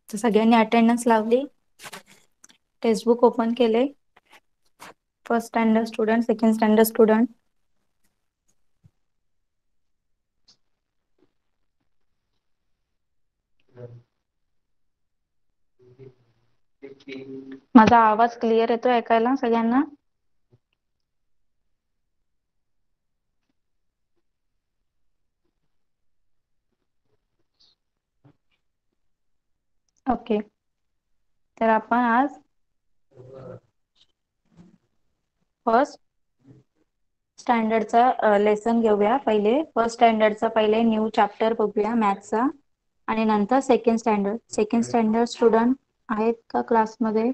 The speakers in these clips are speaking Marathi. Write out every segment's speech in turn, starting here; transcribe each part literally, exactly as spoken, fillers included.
तर सगळ्यांनी अटेंडन्स लावली. टेक्स्टबुक ओपन केले. First standard student, second standard student. माझा आवाज क्लिअर येतो ऐकायला सगळ्यांना? ओके. तर आपण आज फर्स्ट स्टँडर्डचा लेसन घेऊया. पहिले फर्स्ट स्टँडर्डचा पहिले न्यू चॅप्टर बघूया मॅथ्सचा, आणि नंतर second standard. Second standard student आहेत का क्लासमध्ये?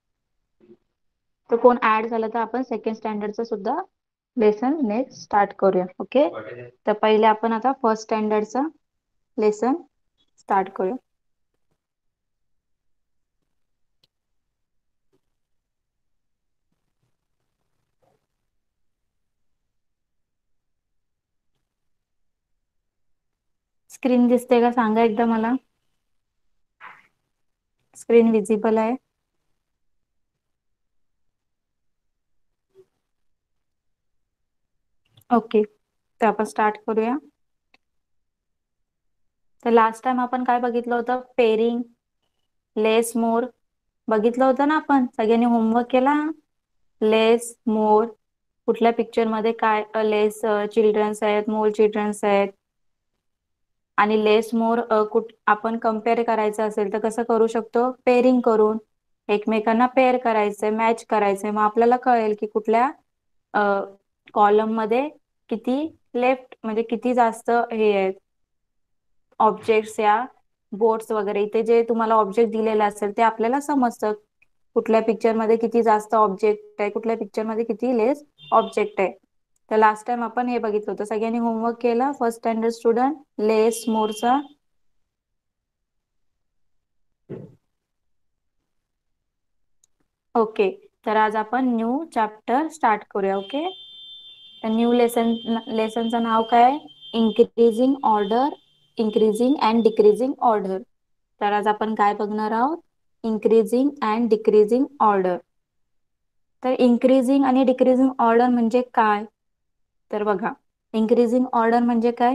तर कोण ऍड झालं तर आपण सेकंड स्टँडर्डचं सुद्धा लेसन नेक्स्ट स्टार्ट करूया. ओके. तर पहिले आपण आता फर्स्ट स्टँडर्डचा लेसन स्टार्ट करूया. स्क्रीन दिसते का सांगा एकदा मला. स्क्रीन विजिबल आहे? ओके. तर आपण स्टार्ट करूया. तर लास्ट टाइम आपण काय बघितलं होतं? पेरिंग, लेस, मोर बघितलं होतं ना आपण. सगळ्यांनी होमवर्क केला? लेस, मोर, कुठल्या पिक्चर मध्ये काय लेस चिल्ड्रन्स आहेत, मोर चिल्ड्रन्स आहेत. आणि लेस मोर कुठ आपण कम्पेअर करायचं असेल तर कसं करू शकतो? पेरिंग करून एकमेकांना पेअर करायचंय, मॅच करायचंय. मग आपल्याला कळेल की कुठल्या कॉलम मध्ये किती लेफ्ट म्हणजे किती जास्त हे आहेत ऑब्जेक्ट्स या बोर्ड्स वगैरे. इथे जे तुम्हाला ऑब्जेक्ट दिलेलं असेल ते आपल्याला समजतं कुठल्या पिक्चर मध्ये किती जास्त ऑब्जेक्ट आहे, कुठल्या पिक्चर मध्ये किती लेस ऑब्जेक्ट आहे. तर लास्ट टाइम आपण हे बघितलं होतं. सगळ्यांनी होमवर्क केला फर्स्ट स्टँडर्ड स्टुडंट लेस मोरचा? ओके. तर आज आपण न्यू चॅप्टर स्टार्ट करूया. ओके. तर न्यू लेसन लेसनचं नाव काय? Increasing order, increasing and decreasing order. तर आज आपण काय बघणार आहोत? Increasing and decreasing order. तर इन्क्रीजिंग आणि डिक्रीजिंग ऑर्डर म्हणजे काय? तर बघा, इन्क्रीजिंग ऑर्डर म्हणजे काय?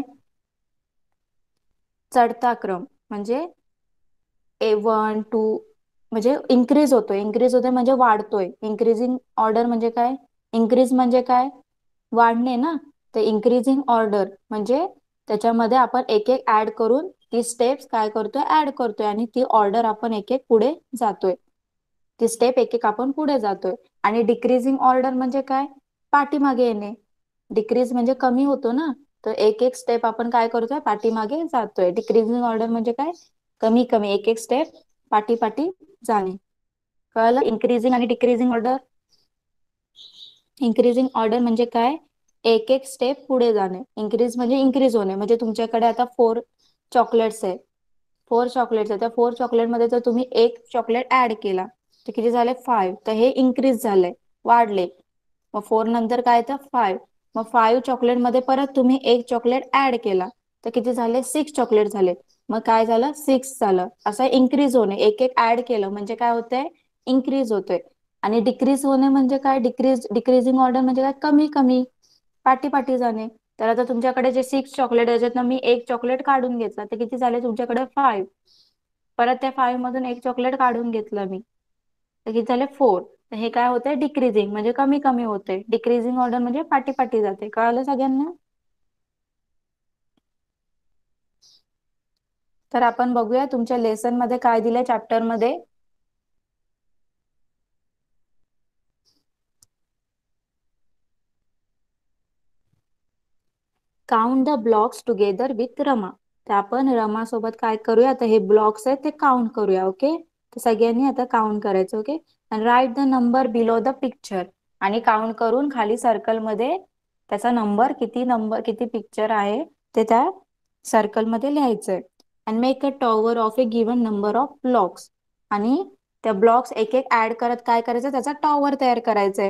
चढता क्रम. म्हणजे ए वन टू म्हणजे इन्क्रीज होतोय, इन्क्रीज होतोय म्हणजे वाढतोय. इन्क्रीजिंग ऑर्डर म्हणजे काय? इन्क्रीज म्हणजे काय? वाढणे ना. तर इन्क्रीजिंग ऑर्डर म्हणजे त्याच्यामध्ये आपण एक एक ऍड करून ती स्टेप्स काय करतोय? ऍड करतोय, आणि ती ऑर्डर आपण एक एक पुढे जातोय. ती स्टेप एक एक आपण पुढे जातोय. आणि डिक्रीजिंग ऑर्डर म्हणजे काय? पाठीमागे येणे. डिक्रीज म्हणजे कमी होतो ना, तर एक एक स्टेप आपण काय करतोय? पाठीमागे जातोय. डिक्रीजिंग ऑर्डर म्हणजे काय? कमी कमी एक एक स्टेप पाठी पाठी जाणे. कळलं? इन्क्रीजिंग आणि डिक्रीजिंग ऑर्डर. इन्क्रीजिंग ऑर्डर म्हणजे काय? एक एक स्टेप पुढे जाणे. इन्क्रीज म्हणजे इन्क्रीज होणे. म्हणजे तुमच्याकडे आता फोर चॉकलेट्स आहे, फोर चॉकलेट्स आहे. त्या फोर चॉकलेट मध्ये जर तुम्ही एक चॉकलेट ऍड केला तर किती झाले? फाईव्ह. तर हे इन्क्रीज झालंय, वाढले. मग फोर नंतर काय येतं? फाईव्ह. मग फाईव्ह चॉकलेट मध्ये परत तुम्ही एक चॉकलेट ऍड केला तर किती झाले? सिक्स चॉकलेट झाले. मग काय झालं? सिक्स झालं. असं इन्क्रीज होणे, एक एक ऍड केलं म्हणजे काय होतंय? इन्क्रीज होतोय. आणि डिक्रीज होणे म्हणजे काय? डिक्रीज डिक्रीजिंग ऑर्डर म्हणजे काय? कमी कमी पाठी पाठी जाणे. तर आता तुमच्याकडे जे सिक्स चॉकलेट त्याच्यातनं मी एक चॉकलेट काढून घेतला तर किती झाले तुमच्याकडे? फाईव्ह. परत त्या फाईव्ह मधून एक चॉकलेट काढून घेतलं मी तर किती झाले? फोर. तर हे काय होतंय? डिक्रीजिंग म्हणजे कमी कमी होते. डिक्रीजिंग ऑर्डर म्हणजे पाठी पाठी जाते. कळालं सगळ्यांना? तर आपण बघूया तुमच्या लेसन मध्ये काय दिलंय चॅप्टर मध्ये. Count the blocks together with Rama. तर आपण रमा सोबत काय करूया? आता हे ब्लॉक्स आहेत ते काउंट करूया. ओके. तर सगळ्यांनी आता काउंट करायचं. Okay. And write the number below the picture. आणि काउंट करून खाली सर्कल मध्ये त्याचा नंबर किती नंबर किती पिक्चर आहे ते त्या सर्कल मध्ये लिहायचंय. And make a tower of a given number of blocks. आणि त्या ब्लॉक्स एक एक ऍड करत काय करायचं? त्याचा टॉवर तयार करायचंय.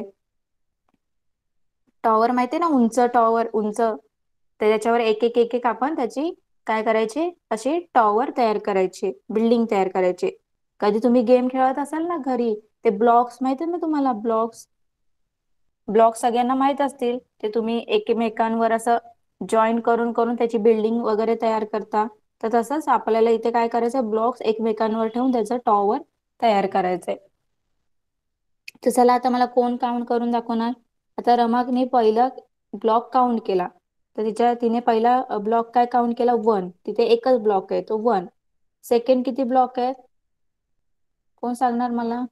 टॉवर माहितीये ना, उंच टॉवर, उंच. तर त्याच्यावर एक एक एक एक आपण त्याची काय करायचे, असे टॉवर तयार करायचे, बिल्डिंग तयार करायचे. कधी तुम्ही गेम खेळत असाल ना घरी, ते ब्लॉक्स माहिती ना तुम्हाला, ब्लॉक्स ब्लॉक सगळ्यांना माहित असतील, ते तुम्ही एकमेकांवर असं जॉईन करून करून त्याची बिल्डिंग वगैरे तयार करता. तर तसंच आपल्याला इथे काय करायचं, ब्लॉक्स एकमेकांवर ठेवून त्याचं टॉवर तयार करायचंय. तर चला आता मला कोण काउंट करून दाखवणार. आता रमाकने पहिला ब्लॉक काउंट केला, तर तिच्या तिने पहिला ब्लॉक काय काउंट केला, वन. तिथे एकच ब्लॉक आहे तो वन. सेकंड किती ब्लॉक आहेत, कोण सांगणार मला.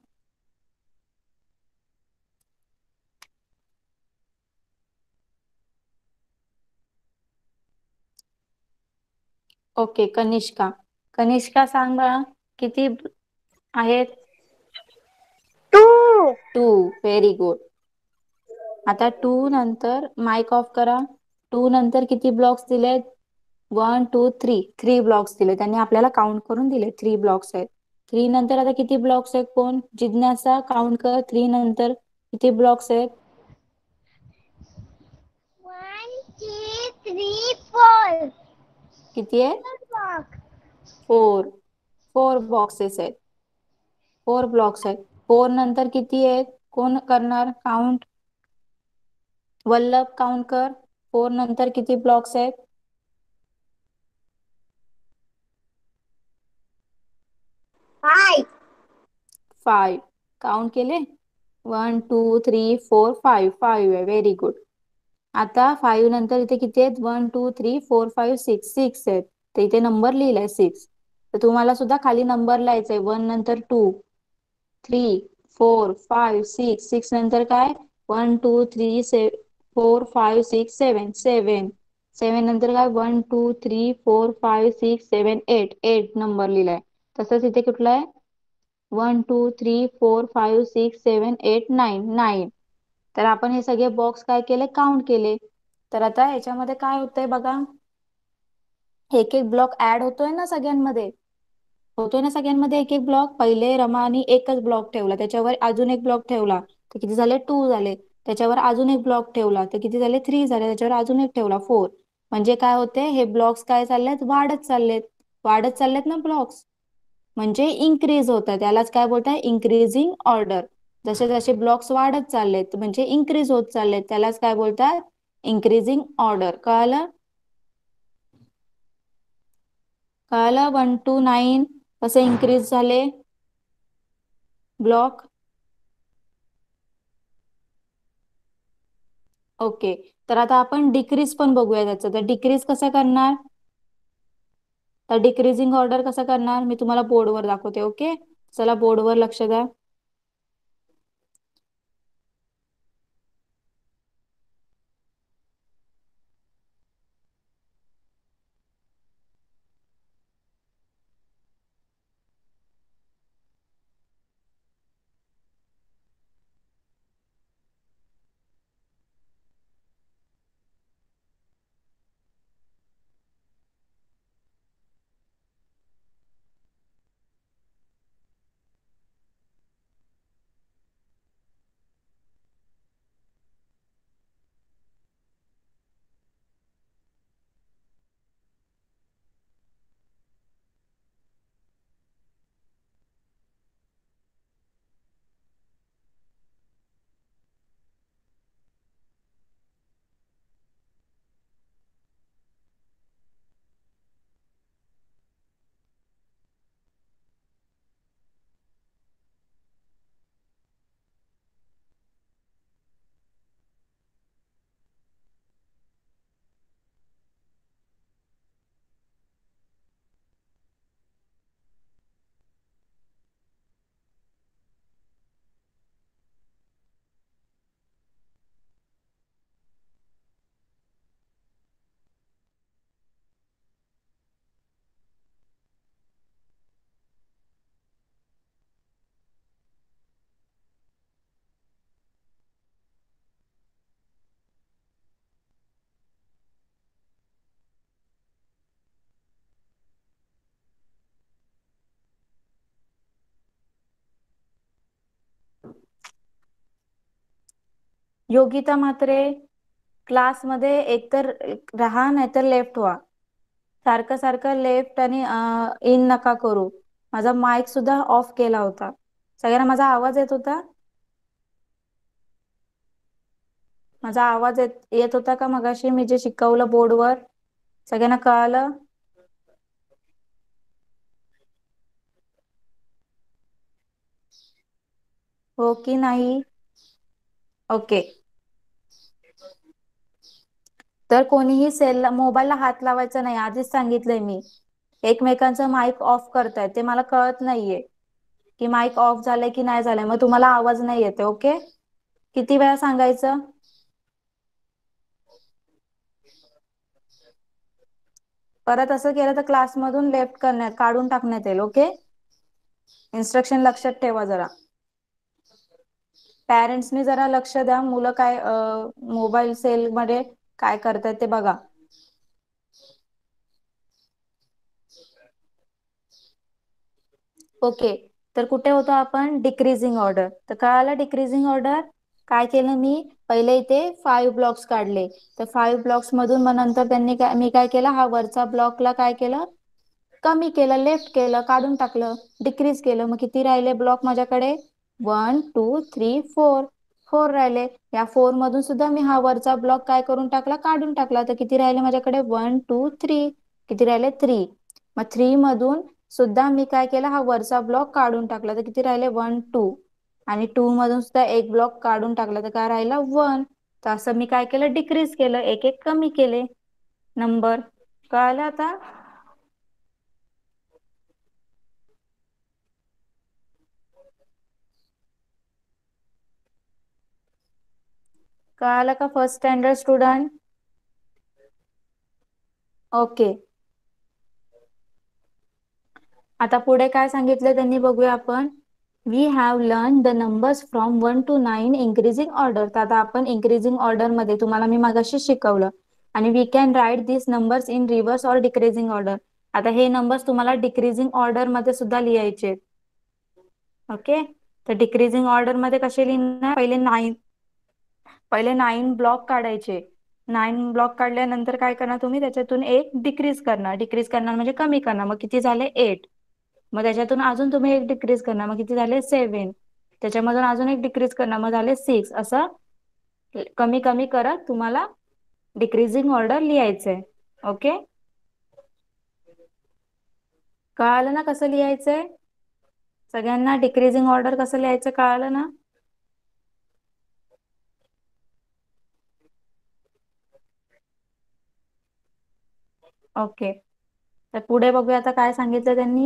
ओके, कनिष्का. कनिष्का सांग बघा, किती आहेत. टू. टू. Very good. आता टू नंतर माइक ऑफ करा. टू नंतर किती ब्लॉक्स दिलेत, one two three. Three blocks दिले त्यांनी आपल्याला काउंट करून दिले, थ्री ब्लॉक्स आहेत. थ्री नंतर आता किती ब्लॉक्स आहेत, कोण जिज्ञासा काउंट कर, थ्री नंतर किती ब्लॉक्स आहेत. One two three four. किती आहेत, ब्लॉक. फोर. फोर बॉक्सेस आहेत, फोर ब्लॉक्स आहेत. फोर नंतर किती आहेत, कोण करणार काउंट. वल्लभ काउंट कर, फोर नंतर किती ब्लॉक्स आहेत. फाइव. फाइव. काउंट केले, one two three four five. Five आहे, व्हेरी गुड. आता फाइव नंतर इथे किती आहेत, one two three four five six. Six आहेत, तर इथे नंबर लिहिलाय सिक्स. तर तुम्हाला सुद्धा खाली नंबर लिहायचंय, वन नंतर two, three, four, five, six. Six नंतर काय, वन टू थ्री से four five six seven. Seven. Seven नंतर काय, one two three four five six seven eight. Eight number लिहिलाय. तसंच इथे कुठला आहे, one two three four five six seven eight nine. Nine. तर आपण हे सगळे बॉक्स काय केले, काउंट केले. तर आता याच्यामध्ये काय होतंय बघा, एक एक ब्लॉक ऍड होतोय ना सगळ्यांमध्ये, होतोय ना सगळ्यांमध्ये एक एक ब्लॉक. पहिले रमानी एकच ब्लॉक ठेवला, त्याच्यावर अजून एक ब्लॉक ठेवला, तर किती झाले, टू झाले. त्याच्यावर अजून एक ब्लॉक ठेवला, तर किती झाले, थ्री झाले. त्याच्यावर अजून एक ठेवला, फोर. म्हणजे काय होते, हे ब्लॉक्स काय चाललेत, वाढत चाललेत. वाढत चाललेत ना ब्लॉक्स, म्हणजे इन्क्रीज होत आहे. त्यालाच काय बोलताय, इन्क्रीजिंग ऑर्डर. जसे जसे ब्लॉक्स वाढत चाललेत म्हणजे इन्क्रीज होत चाललेत, त्यालाच काय बोलतात, इन्क्रीजिंग ऑर्डर. कळलं. कळलं, वन टू नाईन कसे इन्क्रीज झाले ब्लॉक. ओके. तर आता आपण डिक्रीज पण बघूया त्याचं. तर डिक्रीज कसं करणार, तर डिक्रीजिंग ऑर्डर कसं करणार, मी तुम्हाला बोर्डवर दाखवते. ओके, चला बोर्डवर लक्ष द्या. योगिता म्हात्रे, क्लासमध्ये एकतर राहा नाहीतर लेफ्ट व्हा. सारखं सारखं लेफ्ट आणि इन नका करू. माझा माईक सुद्धा ऑफ केला होता. सगळ्यांना माझा आवाज येत होता? माझा आवाज येत येत होता का मगाशी मी जे शिकवलं बोर्डवर? सगळ्यांना कळालं? हो की नाही? ओके. तर कोणीही सेलला मोबाईलला हात लावायचा नाही, आधीच सांगितलंय मी. एकमेकांचं माईक ऑफ करतायत ते मला कळत नाहीये की माईक ऑफ झालंय की नाही झालंय, मग तुम्हाला आवाज नाही येते. ओके, किती वेळा सांगायचं? परत असं केलं तर क्लासमधून लेफ्ट करण्यात काढून टाकण्यात येईल. ओके, इन्स्ट्रक्शन लक्षात ठेवा जरा. पॅरेंट्सनी जरा लक्ष द्या, मुलं काय मोबाईल सेल मध्ये काय करतायत ते बघा. ओके, तर कुठे होतो आपण? Decreasing order. तर कळालं डिक्रीजिंग ऑर्डर? काय केलं मी? पहिले इथे फाईव्ह ब्लॉक्स काढले. तर फाईव्ह ब्लॉक्स मधून मग नंतर त्यांनी काय मी काय केलं, हा वरचा ब्लॉकला काय केलं, कमी केलं, लेफ्ट केलं, काढून टाकलं, डिक्रीज केलं. मग किती राहिले ब्लॉक माझ्याकडे? One two three four four राहिले. या फोर मधून सुद्धा मी हा वरचा ब्लॉक काय करून टाकला, काढून टाकला. तर किती राहिले माझ्याकडे? One two three. किती राहिले? थ्री. मग थ्री मधून सुद्धा मी काय केला, हा वरचा ब्लॉक काढून टाकला. तर किती राहिले? One two. आणि टू मधून सुद्धा एक ब्लॉक काढून टाकला, तर काय राहिला? वन. तर असं मी काय केलं, डिक्रीज केलं, एक एक कमी केले नंबर. कळालं आता? कळालं का फर्स्ट स्टँडर्ड स्टुडंट? ओके, आता पुढे काय सांगितलं त्यांनी बघूया आपण. We have learn the numbers from one to nine increasing order. तर आता आपण इंक्रीजिंग ऑर्डर मध्ये, तुम्हाला मी मागाशी शिकवलं. आणि we can write this numbers in reverse or decreasing order. आता हे नंबर्स तुम्हाला डिक्रीजिंग ऑर्डर मध्ये सुद्धा लिहायचे. ओके, तर डिक्रीजिंग ऑर्डर मध्ये कसे लिहिणार? पहिले नाईन पहिले नाईन ब्लॉक काढायचे. नाईन ब्लॉक काढल्यानंतर काय करणार तुम्ही, त्याच्यातून एक डिक्रीज करणार. डिक्रीज करणार म्हणजे कमी करणार. मग किती झाले? एट. मग त्याच्यातून अजून तुम्ही एक डिक्रीज करणार. मग किती झाले? सेवन. त्याच्यामधून अजून एक डिक्रीज करणार. मग झाले सिक्स. असं कमी कमी करत तुम्हाला डिक्रीजिंग ऑर्डर लिहायचंय. ओके, कळालं ना कसं लिहायचंय? सगळ्यांना डिक्रीजिंग ऑर्डर कसं लिहायचं कळालं ना? ओके, तर पुढे बघूया आता काय सांगितलं त्यांनी.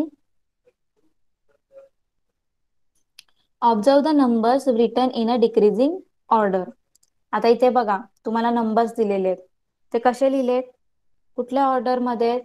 Observe the numbers written in a decreasing order. आता इथे बघा तुम्हाला नंबर्स दिलेले आहेत, ते कसे लिहिलेत, कुठल्या ऑर्डर मध्ये?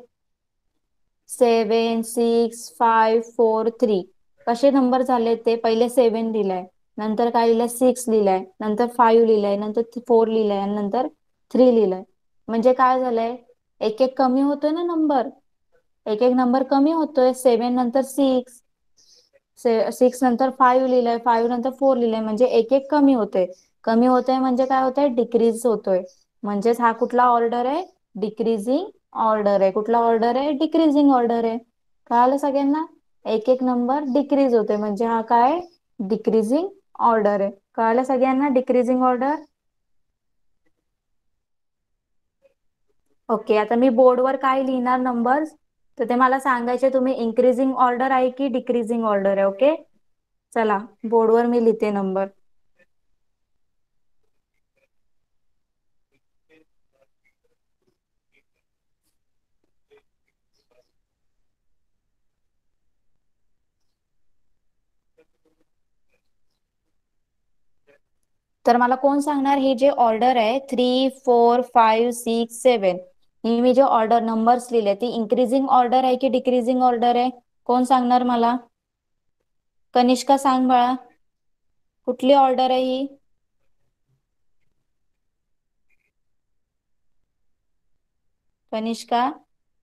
Seven six five four three. कसे नंबर झाले ते? पहिले सेवन लिहिलंय, नंतर काय लिहिलंय? सिक्स लिहिलंय, नंतर फाईव्ह लिहिलंय, नंतर फोर लिहिलंय आणि नंतर थ्री लिहिलंय. म्हणजे काय झालंय, एक एक कमी होतोय ना नंबर, एक एक नंबर कमी होतोय. सेवन नंतर सिक्स, सिक्स नंतर फाईव्ह लिहिलंय, फाईव्ह नंतर फोर लिहिलंय, म्हणजे एक एक कमी होतोय. कमी होतोय म्हणजे काय होतंय? डिक्रीज होतोय. म्हणजेच हा कुठला ऑर्डर आहे? डिक्रीजिंग ऑर्डर आहे. कुठला ऑर्डर आहे? डिक्रीजिंग ऑर्डर आहे. कळालं सगळ्यांना? एक एक नंबर डिक्रीज होते म्हणजे हा काय? डिक्रीजिंग ऑर्डर आहे. कळालं सगळ्यांना डिक्रीजिंग ऑर्डर? ओके, आता मी बोर्डवर काय लिहिणार नंबर्स, तर ते मला सांगायचे तुम्ही इन्क्रीजिंग ऑर्डर आहे की डिक्रीजिंग ऑर्डर आहे. ओके, चला बोर्डवर मी लिहिते नंबर. तर मला कोण सांगणार, हे जे ऑर्डर आहे three four five six seven, ही मी जे ऑर्डर नंबर्स लिहिले ती इन्क्रीजिंग ऑर्डर आहे की डिक्रीजिंग ऑर्डर आहे? कोण सांगणार मला? कनिष्का सांग बाळा, कुठली ऑर्डर आहे ही? कनिष्का,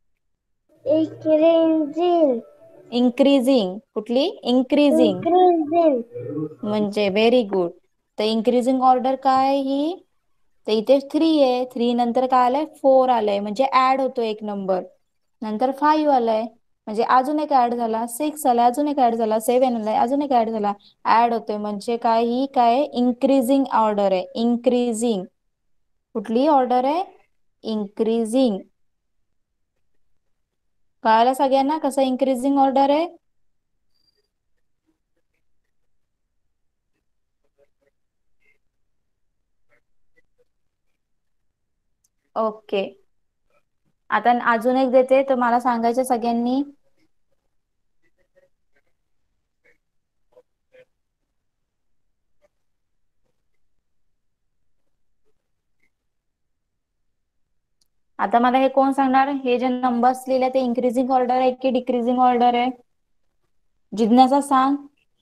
Increasing. इन्क्रीजिंग. कुठली? इन्क्रीजिंग. Increasing. म्हणजे व्हेरी गुड. तर इन्क्रीजिंग ऑर्डर काय ही? तर इथे थ्री आहे, थ्री नंतर काय आलंय? फोर आलंय, म्हणजे ऍड होतो एक नंबर. नंतर फाईव्ह आलाय, म्हणजे अजून एक ऍड झाला. सिक्स आलाय, अजून एक ऍड झाला. सेव्हन आलाय, अजून एक ऍड झाला. ऍड होतोय म्हणजे काय, ही काय इन्क्रीजिंग ऑर्डर आहे. इन्क्रीजिंग. कुठली ऑर्डर आहे, इन्क्रीजिंग. कळालं सगळ्यांना कसं इन्क्रीजिंग ऑर्डर आहे. ओके, आता अजून एक देते, तर मला सांगायचं सगळ्यांनी. आता मला हे कोण सांगणार, हे जे नंबर्स लिहिले ते इन्क्रीजिंग ऑर्डर आहे की डिक्रीजिंग ऑर्डर आहे. जिज्ञासा सांग.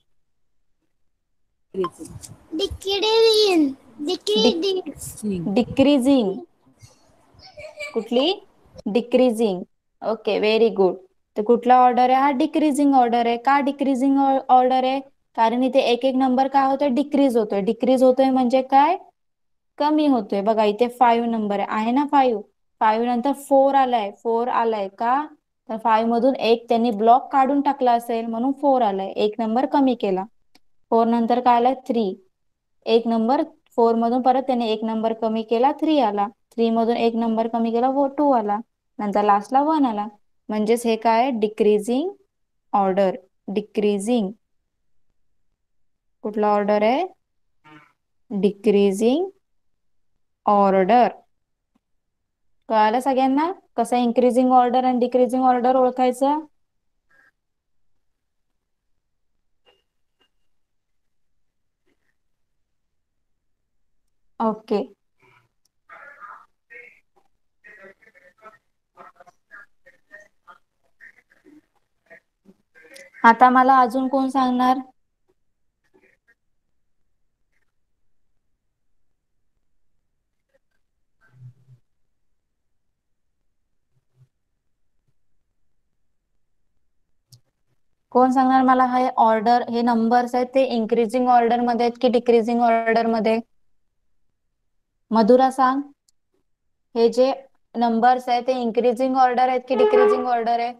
डिक्रीजिंग. डिक डिक्रीजिंग. कुठली, डिक्रीजिंग. Okay, very good. तर कुठला ऑर्डर आहे हा, डिक्रीजिंग ऑर्डर आहे. का डिक्रीजिंग ऑर्डर आहे, कारण इथे एक एक नंबर काय होतोय, डिक्रीज होतोय. डिक्रीज होतोय म्हणजे काय, कमी होतोय. बघा इथे फाईव्ह नंबर आहे, आहे ना फाईव्ह. फाईव्ह नंतर फोर आलाय, फोर आलाय का, तर फाईव्ह मधून एक त्यांनी ब्लॉक काढून टाकला असेल म्हणून फोर आलाय, एक नंबर कमी केला. फोर नंतर काय आलाय, थ्री. एक नंबर, फोर मधून परत त्याने एक नंबर कमी केला, थ्री आला. थ्री मधून एक नंबर कमी केला, वो टू आला. नंतर लास्टला वन आला. म्हणजेच हे काय, डिक्रीजिंग ऑर्डर. डिक्रीजिंग. कुठला ऑर्डर आहे, डिक्रीजिंग ऑर्डर. कळालं सगळ्यांना कसं इन्क्रीजिंग ऑर्डर आणि डिक्रीजिंग ऑर्डर ओळखायचं. ओके. आता मला अजून कोण सांगणार. कोण सांगणार मला, हे ऑर्डर, हे नंबर्स आहेत ते इन्क्रीजिंग ऑर्डर मध्ये आहेत की डिक्रीजिंग ऑर्डर मध्ये. मधुरा सांग, हे जे नंबर्स आहेत ते इन्क्रीजिंग ऑर्डर आहेत की डिक्रीजिंग ऑर्डर आहे.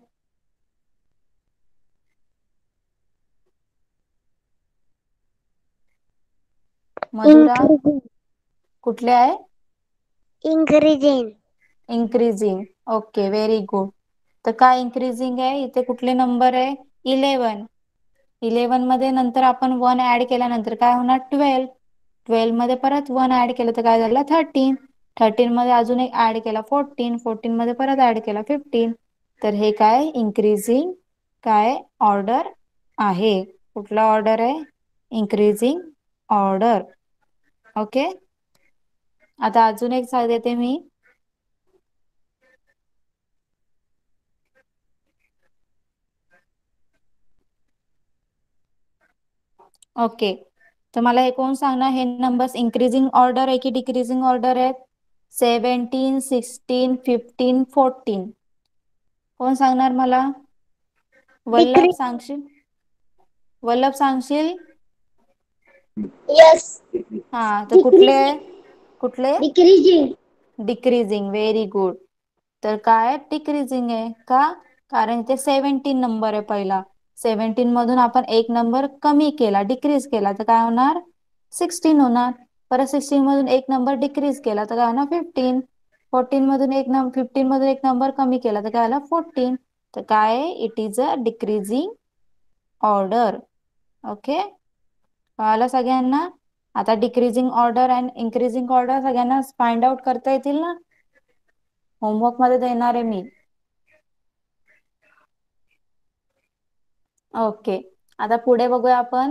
मधुरा, कुठले आहे, increasing. Increasing. Okay, very good. तर काय इन्क्रीजिंग आहे, इथे कुठले नंबर आहे, इलेवन. इलेवन मध्ये नंतर आपण वन ऍड केल्यानंतर काय होणार, ट्वेल्व. ट्वेल्व मध्ये परत वन ऍड केलं तर काय झालं, थर्टीन. थर्टीन मध्ये अजून एक ऍड केला, फोर्टीन. फोर्टीन मध्ये परत ऍड केला, फिफ्टीन. तर हे काय इन्क्रीजिंग काय ऑर्डर आहे. कुठला ऑर्डर आहे, इन्क्रीजिंग ऑर्डर. ओके. आता अजून एक सांग देते मी. ओके, तर मला हे कोण सांगणार, हे नंबर्स इन्क्रीजिंग ऑर्डर आहे की डिक्रीजिंग ऑर्डर आहेत. Seventeen, sixteen, fifteen, fourteen. कोण सांगणार मला, वल्लभ सांगशील, वल्लभ सांगशील. यस. हा, तर कुठले, कुठले, डिक्रीजिंग. डिक्रीजिंग. Very good. तर काय डिक्रीजिंग आहे का, कारण इथे सेव्हन्टीन नंबर आहे पहिला. सेव्हन्टीन मधून आपण एक नंबर कमी केला, डिक्रीज केला, तर काय होणार, सिक्स्टीन होणार. परत सिक्स्टीन मधून एक नंबर डिक्रीज केला तर काय होणार, फिफ्टीन. फोर्टीन मधून एक नंबर, फिफ्टीन मधून एक नंबर कमी केला तर काय आला, फोर्टीन. तर काय, it is a decreasing order. Okay, कळालं सगळ्यांना. आता decreasing order and increasing order सगळ्यांना फाइंड आउट करता येतील ना, होमवर्क मध्ये देणार आहे मी. ओके, आता पुढे बघूया आपण.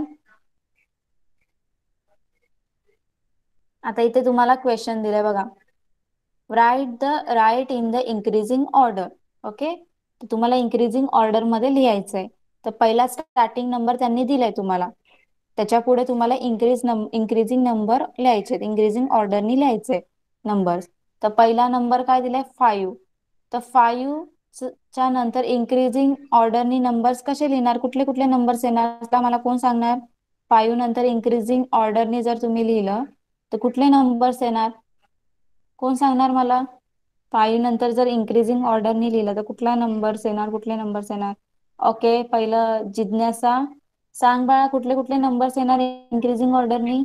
आता इथे तुम्हाला क्वेश्चन दिलंय बघा, write the right in the increasing order. Okay, तर तुम्हाला इन्क्रीजिंग ऑर्डर मध्ये लिहायचंय. तर पहिला स्टार्टिंग नंबर त्यांनी दिलाय तुम्हाला, त्याच्या पुढे तुम्हाला इन्क्रीज इन्क्रीजिंग नंबर लिहायचे, इन्क्रीजिंग ऑर्डरनी लिहायचे नंबर्स. तर पहिला नंबर काय दिलाय, फाईव्ह. तर फाईव्ह च्या नंतर इन्क्रीजिंग ऑर्डरनी नंबर्स कसे लिहिणार, कुठले कुठले नंबर्स येणार, आता मला कोण सांगणार. फाईव्ह नंतर इन्क्रीजिंग ऑर्डरनी जर तुम्ही लिहिलं तर कुठले नंबर्स येणार, कोण सांगणार मला. फाईव्ह नंतर जर इन्क्रीजिंग ऑर्डरने लिहिलं तर कुठला नंबर्स येणार, कुठले नंबर्स येणार? ओके, पहिलं जिज्ञासा सांग बाळा, कुठले कुठले नंबर्स येणार इन्क्रीजिंग ऑर्डरनी?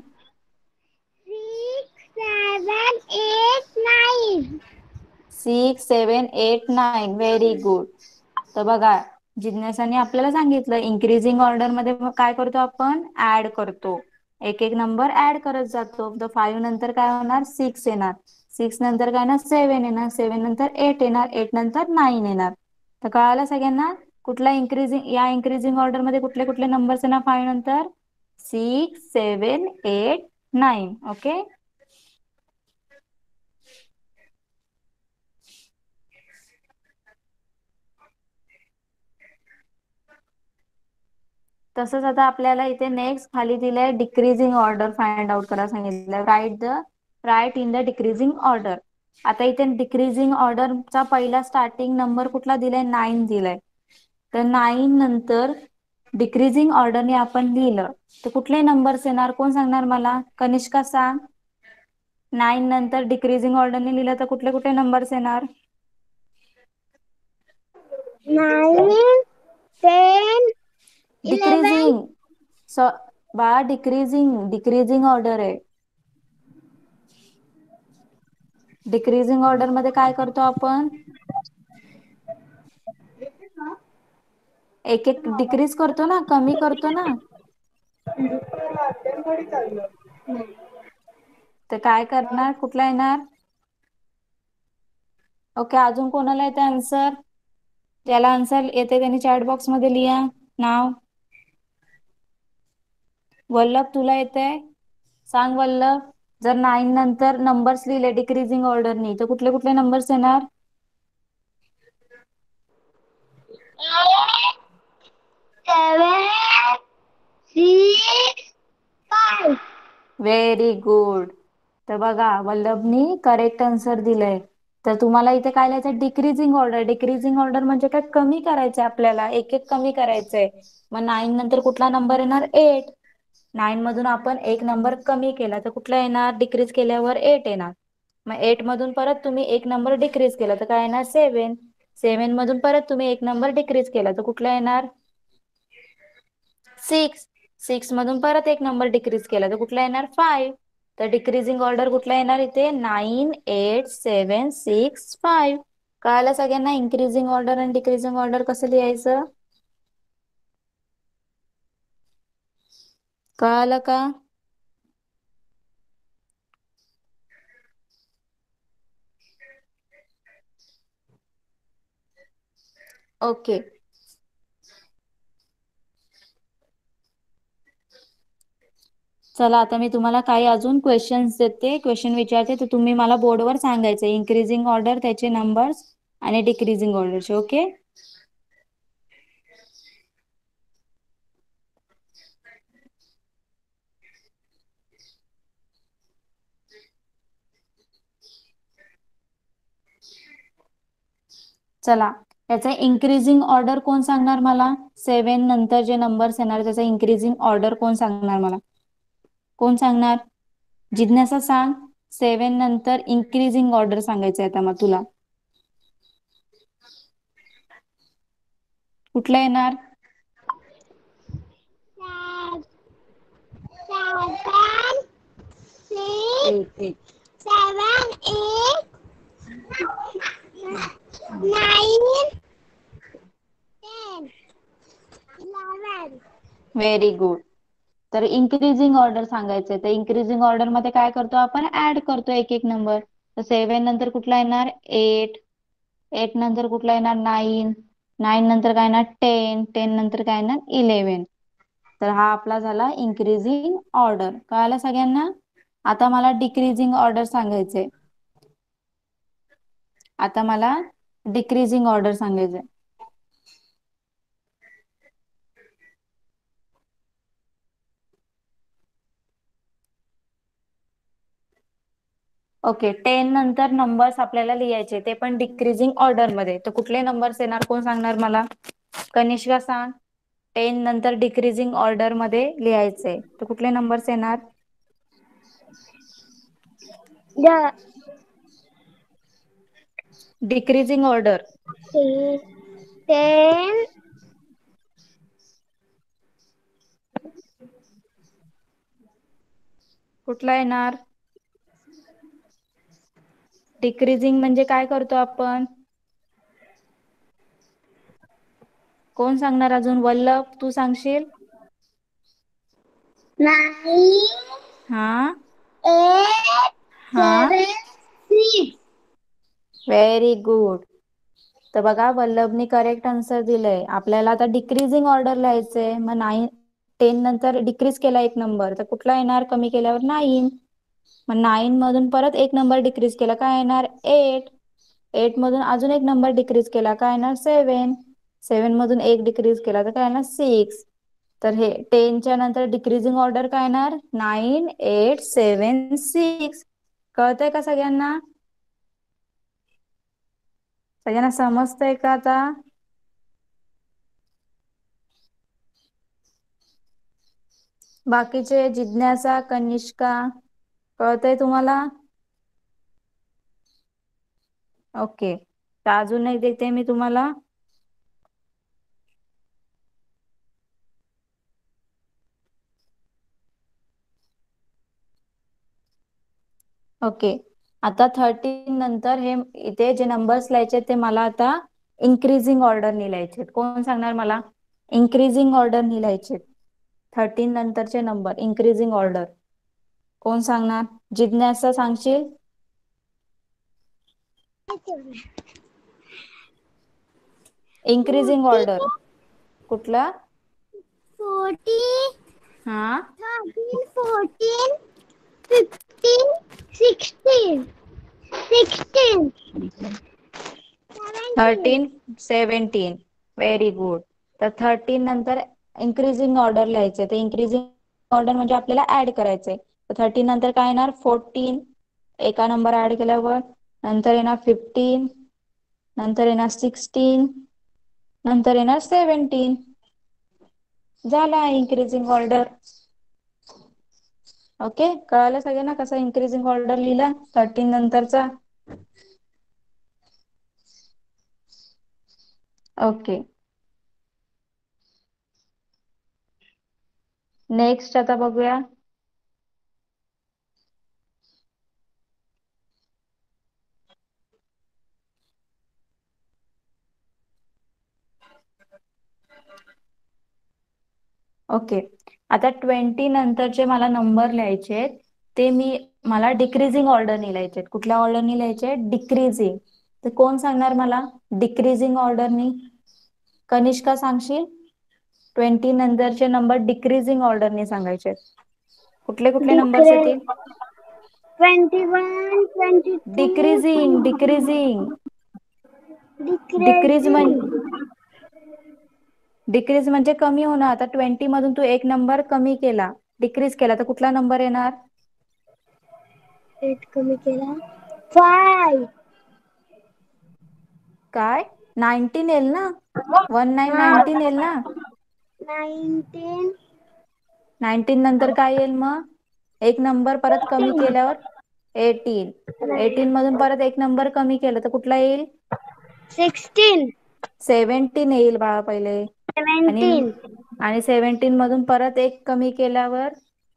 Six seven eight nine. Six seven eight nine. Very good. तर बघा, जिज्ञासाने आपल्याला सांगितलं इन्क्रीजिंग ऑर्डर मध्ये काय करतो आपण? ऍड करतो. एक एक नंबर ऍड करत जातो. तर फाईव्ह नंतर काय होणार? सिक्स येणार. सिक्स नंतर काय ना सेव्हन येणार. सेव्हन नंतर एट येणार. एट नंतर नाईन येणार. तर कळालं सगळ्यांना? कुठला इन्क्रीजिंग, या इन्क्रीजिंग ऑर्डर मध्ये कुठले कुठले नंबर्स येणार फाईव्ह नंतर? Six seven eight nine. Okay. तसंच आता आपल्याला इथे नेक्स्ट खाली दिलंय डिक्रीजिंग ऑर्डर फाइंड आउट करा सांगितलंय. Write the right in the decreasing order. आता इथे डिक्रीजिंग ऑर्डरचा पहिला स्टार्टिंग नंबर कुठला दिलाय? नाईन दिलाय. तर नाईन नंतर डिक्रीजिंग ऑर्डरने आपण लिहिलं तर कुठले नंबर्स येणार? कोण सांगणार मला? कनिष्का सांग. नाईन नंतर डिक्रीजिंग ऑर्डरने लिहिलं तर कुठले कुठले नंबर्स येणार? Nine, ten, eleven. Decreasing so बाळा, डिक्रीजिंग डिक्रीजिंग ऑर्डर आहे. डिक्रीजिंग ऑर्डर मध्ये काय करतो आपण? एक एक डिक्रीज करतो ना, कमी करतो ना. तर काय करणार? कुठला येणार? ओके, अजून कोणाला येते आन्सर? ज्याला आन्सर येते त्यांनी चॅट बॉक्स मध्ये लिहा नाव. वल्लभ, तुला येतंय? सांग वल्लभ. जर नाईन नंतर नंबर्स लिहिले डिक्रीजिंग ऑर्डरनी तर कुठले कुठले नंबर्स येणार? Seven, six, five. Very good. तर बघा, वल्लभनी करेक्ट आन्सर दिलंय. तर तुम्हाला इथे काय लिहायचं? Decreasing order. डिक्रीजिंग ऑर्डर म्हणजे काय? कमी करायचंय आपल्याला, एक एक कमी करायचंय. मग नाईन नंतर कुठला नंबर येणार? एट. नाईन मधून आपण एक नंबर कमी केला तर कुठला येणार? डिक्रीज केल्यावर एट येणार. मग एट मधून परत तुम्ही एक नंबर डिक्रीज केला तर काय येणार? सेव्हन. सेव्हन मधून परत तुम्ही एक नंबर डिक्रीज केला तर कुठला येणार? सिक्स. सिक्स मधून परत एक नंबर डिक्रीज केला तर कुठला येणार? फाईव्ह. तर डिक्रीजिंग ऑर्डर कुठला येणार इथे? Nine, eight, seven, six, five. कळालं सगळ्यांना इन्क्रीजिंग ऑर्डर आणि डिक्रीजिंग ऑर्डर कसं लिहायचं? कळालं का? ओके. चला, आता मी तुम्हाला काही अजून क्वेश्चन्स देते, क्वेश्चन विचारते, तर तुम्ही मला बोर्डवर सांगायचे इन्क्रीजिंग ऑर्डर, त्याचे नंबर्स आणि डिक्रीजिंग ऑर्डरचे. ओके. चला, त्याचा इन्क्रीजिंग ऑर्डर कोण सांगणार मला? सेव्हन नंतर जे नंबर्स येणार त्याचा इन्क्रीजिंग ऑर्डर कोण सांगणार मला? कोण सांगणार? जिज्ञासा सांग. सेव्हन नंतर इन्क्रीजिंग ऑर्डर सांगायचं आहे आता मग तुला. कुठलं येणार? Seven, six, seven, eight, nine, ten, eleven. Very good. तर इन्क्रीजिंग ऑर्डर सांगायचंय. तर इन्क्रीजिंग ऑर्डर मध्ये काय करतो आपण? ऍड करतो एक एक नंबर. तर सेव्हन नंतर कुठला येणार? एट. एट नंतर कुठला येणार? नाईन. नाईन नंतर काय येणार? टेन. टेन नंतर काय येणार? इलेव्हन. तर हा आपला झाला इन्क्रीजिंग ऑर्डर. कळालं सगळ्यांना? आता मला डिक्रीजिंग ऑर्डर सांगायचंय. आता मला डिक्रीजिंग ऑर्डर सांगायचंय. ओके, टेन नंतर नंबर्स आपल्याला लिहायचे, ते पण डिक्रीजिंग ऑर्डर मध्ये. तर कुठले नंबर्स येणार? कोण सांगणार मला? कनिष्का सांग. टेन नंतर डिक्रीजिंग ऑर्डर मध्ये लिहायचंय तर कुठले नंबर्स येणार? The decreasing order. ten, कुठला येणार? डिक्रीजिंग म्हणजे काय करतो आपण? कोण सांगणार अजून? वल्लभ, तू सांगशील? nine, हा eight, हा seven, six. Very good. तर बघा वल्लभनी करेक्ट आन्सर दिलंय. आपल्याला आता डिक्रीजिंग ऑर्डर लिहायचंय. मग नाईन टेन नंतर डिक्रीज केला एक नंबर तर कुठला येणार कमी केल्यावर? नाईन. मग नाईन मधून परत एक नंबर डिक्रीज केला काय येणार? एट. एट मधून अजून एक नंबर डिक्रीज केला काय येणार? सेवन. सेवन मधून एक डिक्रीज केला तर काय येणार? सिक्स. तर हे टेनच्या नंतर डिक्रीजिंग ऑर्डर काय येणार? Nine eight seven six. कळतंय का सगळ्यांना? सगळ्यांना समजतंय का आता? बाकीचे जिज्ञासा, कनिष्का, कळतंय तुम्हाला? ओके. तर अजून एक देते मी तुम्हाला. ओके. आता थर्टीन नंतर हे इथे जे नंबर्स लिहायचे ते मला आता इन्क्रीजिंग ऑर्डरनी लिहायचे. कोण सांगणार मला? इन्क्रीजिंग ऑर्डरनी लिहायचे. थर्टीन नंतरचे नंबर इन्क्रीजिंग ऑर्डर. कोण सांगणार? जिज्ञासा सांगशील? इन्क्रीजिंग ऑर्डर कुठला? Forty, हा thirteen, fourteen, fifteen, sixteen, sixteen, seventeen. Thirteen seventeen. Very good. तर थर्टीन नंतर इन्क्रीजिंग ऑर्डर लिहायचे. ते इन्क्रीजिंग ऑर्डर म्हणजे आपल्याला ऍड करायचंय. तर थर्टीन नंतर काय येणार? फोर्टीन. एका नंबर ऍड केल्यावर. नंतर येणार फिफ्टीन. नंतर येणार सिक्स्टीन. नंतर येणार सेव्हन्टीन. झाला इन्क्रीजिंग ऑर्डर. ओके. कळालं सगळ्यांना कसा इन्क्रीजिंग ऑर्डर लिहिला थर्टीन नंतरचा? ओके. नेक्स्ट आता बघूया. ओके. आता ट्वेंटी नंतरचे मला नंबर लिहायचे ते मी मला डिक्रीजिंग ऑर्डरनी लिहायचे. कुठल्या ऑर्डरनी लिहायचे? डिक्रीजिंग. तर कोण सांगणार मला डिक्रीजिंग ऑर्डरनी? कनिष्का सांगशील? ट्वेंटी नंतरचे नंबर डिक्रीजिंग ऑर्डरनी सांगायचे. कुठले कुठले नंबर्स Decrease. येतील? Twenty-one, twenty-two, decreasing twenty-three. Decreasing. Decrease Decreasing. म्हणजे डिक्रीज म्हणजे कमी होणं. आता ट्वेंटी मधून तू एक नंबर कमी केला, डिक्रीज केला, तर कुठला नंबर येणार? Eight कमी केला. Five. काय? नाईन्टीन येईल ना? वन नाईन हा. नाईन्टीन येईल ना? Nineteen. नाईन्टीन नंतर काय येईल मग? एक नंबर परत कमी Fourteen. केल्यावर एटीन. एटीन मधून परत एक नंबर कमी केलं तर कुठला येईल? Sixteen. सेव्हन्टीन येईल बाळा पहिले. आणि Seventeen. आणि सेव्हन्टीन मधून परत एक कमी केल्यावर?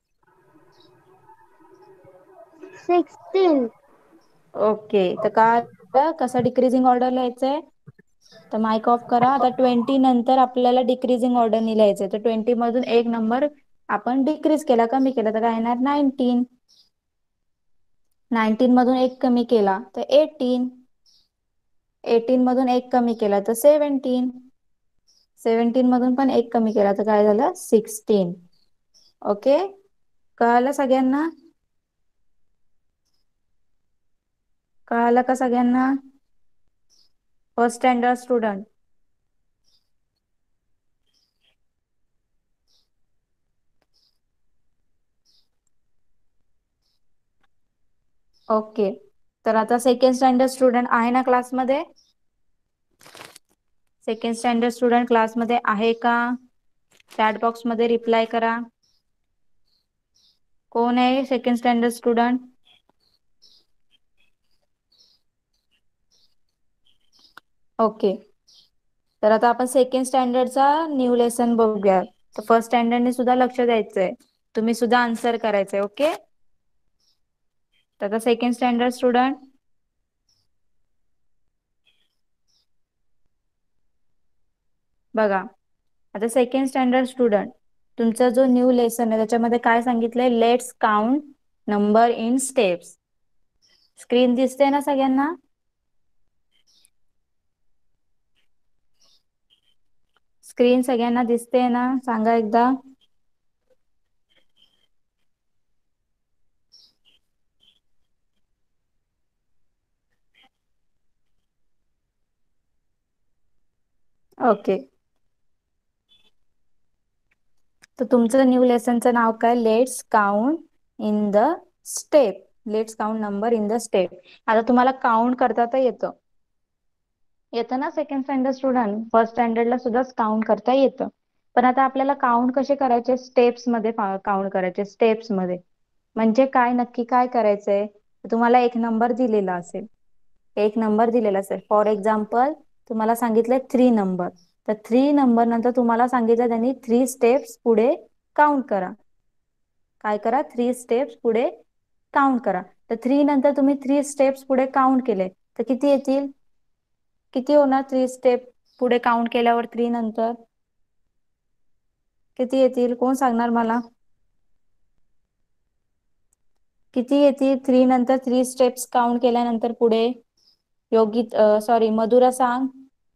Sixteen. ओके. तर का कसं डिक्रीजिंग ऑर्डर लिहायचंय? तर माइक ऑफ करा. आता ट्वेंटी नंतर आपल्याला डिक्रीजिंग ऑर्डरनी लिहायचंय. तर ट्वेंटी मधून एक नंबर आपण डिक्रीज केला, कमी केला, तर काय येणार? नाईन्टीन. नाईन्टीन मधून एक कमी केला तर एटीन. एटीन मधून एक कमी केला तर सेव्हन्टीन. सेव्हन्टीन मधून पण एक कमी केला तर काय झालं? सिक्स्टीन. ओके. कळालं सगळ्यांना? कळालं का सगळ्यांना? First standard student. ओके. तर आता सेकंड स्टँडर्ड स्टुडंट आहे ना क्लासमध्ये? सेकंड स्टँडर्ड स्टुडंट क्लासमध्ये आहे का? चॅट बॉक्स मध्ये रिप्लाय करा. कोण आहे सेकंड स्टँडर्ड स्टुडंट? ओके. तर आता आपण सेकंड स्टँडर्डचा न्यू लेसन बघूया. तर फर्स्ट स्टँडर्डने सुद्धा लक्ष द्यायचंय, तुम्ही सुद्धा आन्सर करायचंय. ओके. तर आता सेकंड स्टँडर्ड स्टुडंट बघा. आता सेकंड स्टँडर्ड स्टुडंट तुमचा जो न्यू लेसन आहे त्याच्यामध्ये काय सांगितलंय, let's count number in steps. Screen दिसते ना सगळ्यांना? स्क्रीन सगळ्यांना दिसते ना? सांगा एकदा. ओके. तर तुमचं न्यू लेसनचं नाव काय, let's count in the step. Let's count number in the step. आता तुम्हाला काउंट करता तर येतं येतं ना सेकंड स्टँडर्ड स्टुडंट? फर्स्ट स्टँडर्डला सुद्धा काउंट करता येतं. पण आता आपल्याला काउंट कसे करायचे, स्टेप्स मध्ये काउंट करायचे. स्टेप्स मध्ये म्हणजे काय, नक्की काय करायचंय. तुम्हाला एक नंबर दिलेला असेल, एक नंबर दिलेला असेल. फॉर एक्झाम्पल तुम्हाला सांगितलंय थ्री नंबर. तर थ्री नंबर नंतर तुम्हाला सांगितलं त्यांनी थ्री स्टेप्स पुढे काउंट करा. काय करा, थ्री स्टेप्स पुढे काउंट करा. तर थ्री नंतर तुम्ही थ्री स्टेप्स पुढे काउंट केले तर किती येतील, किती होणार थ्री स्टेप पुढे काउंट केल्यावर? थ्री नंतर किती येतील, कोण सांगणार मला? किती येतील थ्री नंतर, थ्री स्टेप्स काउंट केल्यानंतर पुढे? योगित सॉरी मधुरा सांग.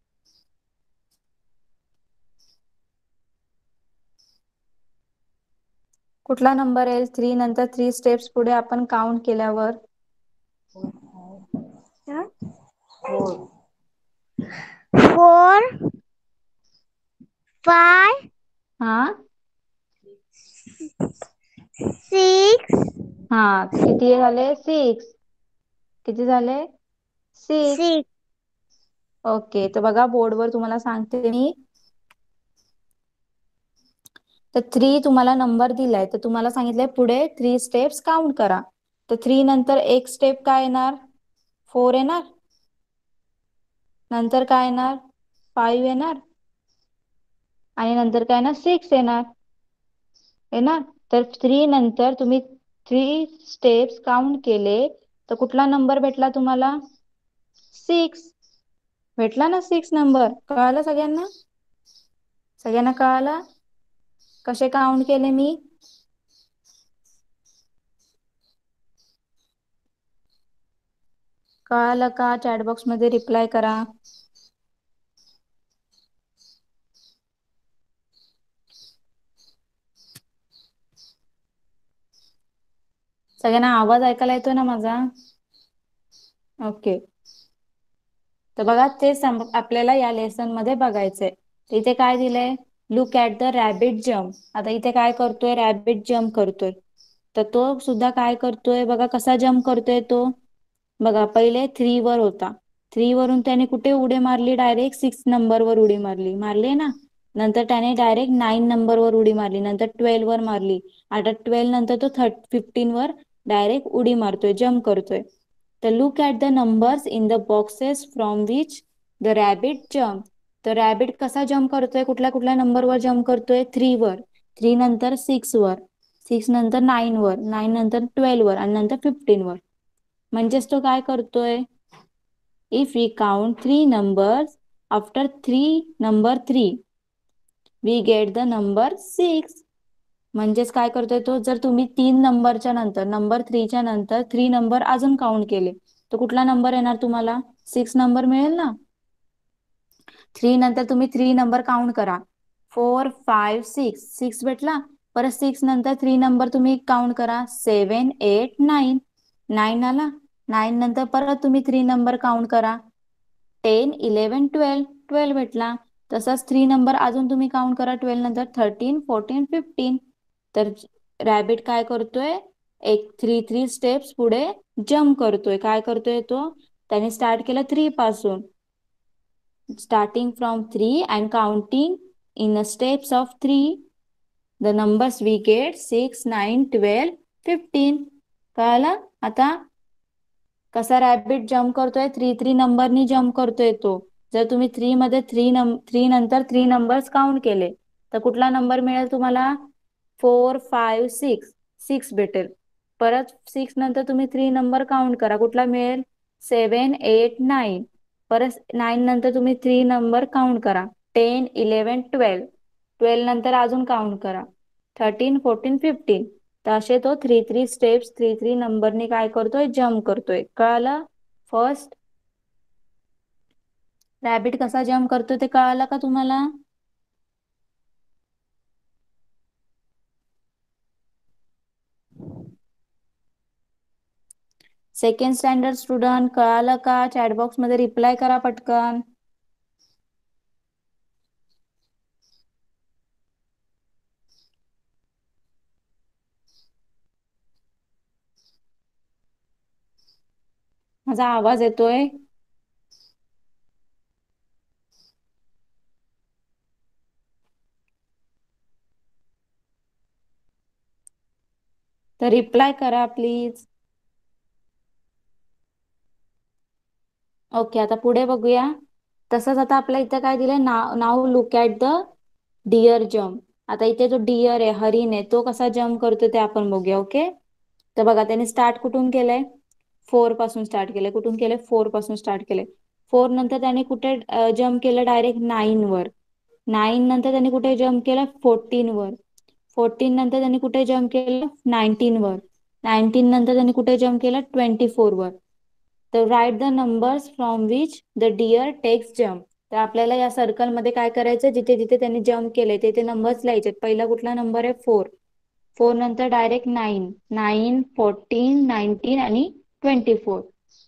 कुठला नंबर येईल थ्री नंतर थ्री स्टेप्स पुढे आपण काउंट केल्यावर? फोर फाय हा सिक्स हा किती झाले, सिक्स. किती झाले, सिक्स. Six okay. तर बघा बोर्डवर तुम्हाला सांगते मी. तर थ्री तुम्हाला नंबर दिलाय, तर तुम्हाला सांगितलंय पुढे थ्री स्टेप्स काउंट करा. तर थ्री नंतर एक स्टेप काय येणार, फोर येणार. नंतर काय येणार, फाईव्ह येणार. आणि नंतर काय येणार, सिक्स येणार. येणार. तर थ्री नंतर तुम्ही थ्री स्टेप्स काउंट केले तर कुठला नंबर भेटला तुम्हाला, सिक्स भेटला ना, सिक्स नंबर. कळालं सगळ्यांना? सगळ्यांना कळालं कसे काउंट केले मी? कळालं का? चॅट बॉक्स मध्ये रिप्लाय करा. सगळ्यांना आवाज ऐकायला येतोय ना माझा? ओके. तर बघा ते आपल्याला या लेसन मध्ये बघायचंय. इथे काय दिलंय, look at the rabbit jump. आता इथे काय करतोय, रॅबिट जम्प करतोय. तर तो सुद्धा काय करतोय बघा, कसा जम्प करतोय तो. बघा पहिले थ्री वर होता, थ्री वरून त्याने कुठे उडी मारली, डायरेक्ट सिक्स नंबर वर उडी मारली, मारली ना. नंतर त्याने डायरेक्ट नाईन नंबर वर उडी मारली, नंतर ट्वेल्व वर मारली. आता ट्वेल्व नंतर तो थर्ट फिफ्टीन वर डायरेक्ट उडी मारतोय, जम्प करतोय. तर look at the numbers in the boxes from which the rabbit jump. तर रॅबिट कसा जम्प करतोय, कुठल्या कुठल्या नंबरवर जम्प करतोय, थ्री वर. थ्री नंतर सिक्स वर, सिक्स नंतर नाईन वर, नाईन नंतर ट्वेल्व वर आणि नंतर फिफ्टीन वर. म्हणजेच तो काय करतोय, if we count three numbers after three number three we get the number six. म्हणजेच काय करतोय तो, जर तुम्ही तीन नंबरच्या नंतर, नंबर थ्रीच्या नंतर थ्री नंबर अजून काउंट केले तर कुठला नंबर येणार तुम्हाला, सिक्स नंबर मिळेल ना. थ्री नंतर तुम्ही थ्री नंबर काउंट करा, फोर फाईव्ह सिक्स, सिक्स भेटला. परत सिक्स नंतर थ्री नंबर तुम्ही काउंट करा, सेवन एट नाईन, नाईन आला. नाईन नंतर परत तुम्ही थ्री नंबर काउंट करा, टेन इलेवन ट्वेल्व, ट्वेल्व भेटला. तसंच थ्री नंबर अजून तुम्ही काउंट करा, ट्वेल्व नंतर थर्टीन फोर्टीन फिफ्टीन. तर रॅबिट काय करतोय, एक थ्री थ्री स्टेप्स पुढे जम्प करतोय. काय करतोय तो, त्याने स्टार्ट केलं थ्री पासून, starting from three and counting in a steps of three the numbers we get six nine twelve fifteen. कळालं आता कसा रॅबिट जम्प करतोय, थ्री थ्री नंबरनी जम्प करतोय तो. जर तुम्ही थ्री मध्ये थ्री नंबर थ्री नंतर थ्री नंबर्स काउंट केले तर कुठला नंबर मिळेल तुम्हाला? फोर फाईव्ह सिक्स सिक्स भेटेल. परत सिक्स नंतर तुम्ही थ्री नंबर काउंट करा, कुठला मिळेल? Seven eight nine. परत नाईन नंतर तुम्ही थ्री नंबर काउंट करा, टेन इलेवन ट्वेल्व. ट्वेल्व नंतर अजून काउंट करा, थर्टीन फोर्टीन फिफ्टीन. तर असे तो three three steps three three नंबरनी काय करतोय? जम्प करतोय. कळालं? फर्स्ट रॅबिट कसा जम्प करतोय ते कळालं का तुम्हाला? सेकंड स्टँडर्ड स्टुडंट कळालं का? चॅटबॉक्स मध्ये रिप्लाय करा पटकन. माझा आवाज येतोय? तर रिप्लाय करा प्लीज. ओके, आता पुढे बघूया. तसंच आता आपल्या इथे काय दिलंय? नाव नाव look at the deer jump. आता इथे जो डिअर आहे, हरिण आहे, तो कसा जम्प करतो ते आपण बघूया. ओके, तर बघा त्याने स्टार्ट कुठून केलंय? फोर पासून स्टार्ट केलंय. कुठून केलंय? फोर पासून स्टार्ट केलंय. फोर नंतर त्याने कुठे जम्प केलं? डायरेक्ट नाईन वर. नाईन नंतर त्यांनी कुठे जम्प केलं? फोर्टीन वर. फोर्टीन नंतर त्यांनी कुठे जम्प केलं? नाईन्टीन वर. नाईन्टीन नंतर त्यांनी कुठे जम्प केलं? ट्वेंटी फोर वर. तर write the numbers from which the deer takes jump. तर आपल्याला या सर्कल मध्ये काय करायचं? जिथे जिथे त्यांनी जम्प केले तिथे नंबर्स लिहायचे. पहिला कुठला नंबर आहे? फोर. फोर नंतर direct nine. Nine, fourteen, nineteen आणि ट्वेंटी फोर.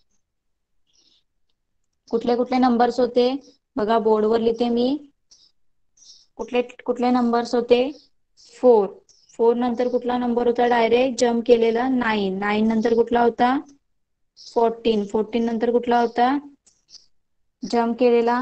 कुठले कुठले नंबर्स होते बघा, बोर्डवर लिहिते मी. कुठले कुठले नंबर्स होते? फोर. फोर नंतर कुठला नंबर होता डायरेक्ट जम्प केलेला? नाईन. नाईन नंतर कुठला होता? फोर्टीन. फोर्टीन नंतर कुठला होता जम्प केलेला?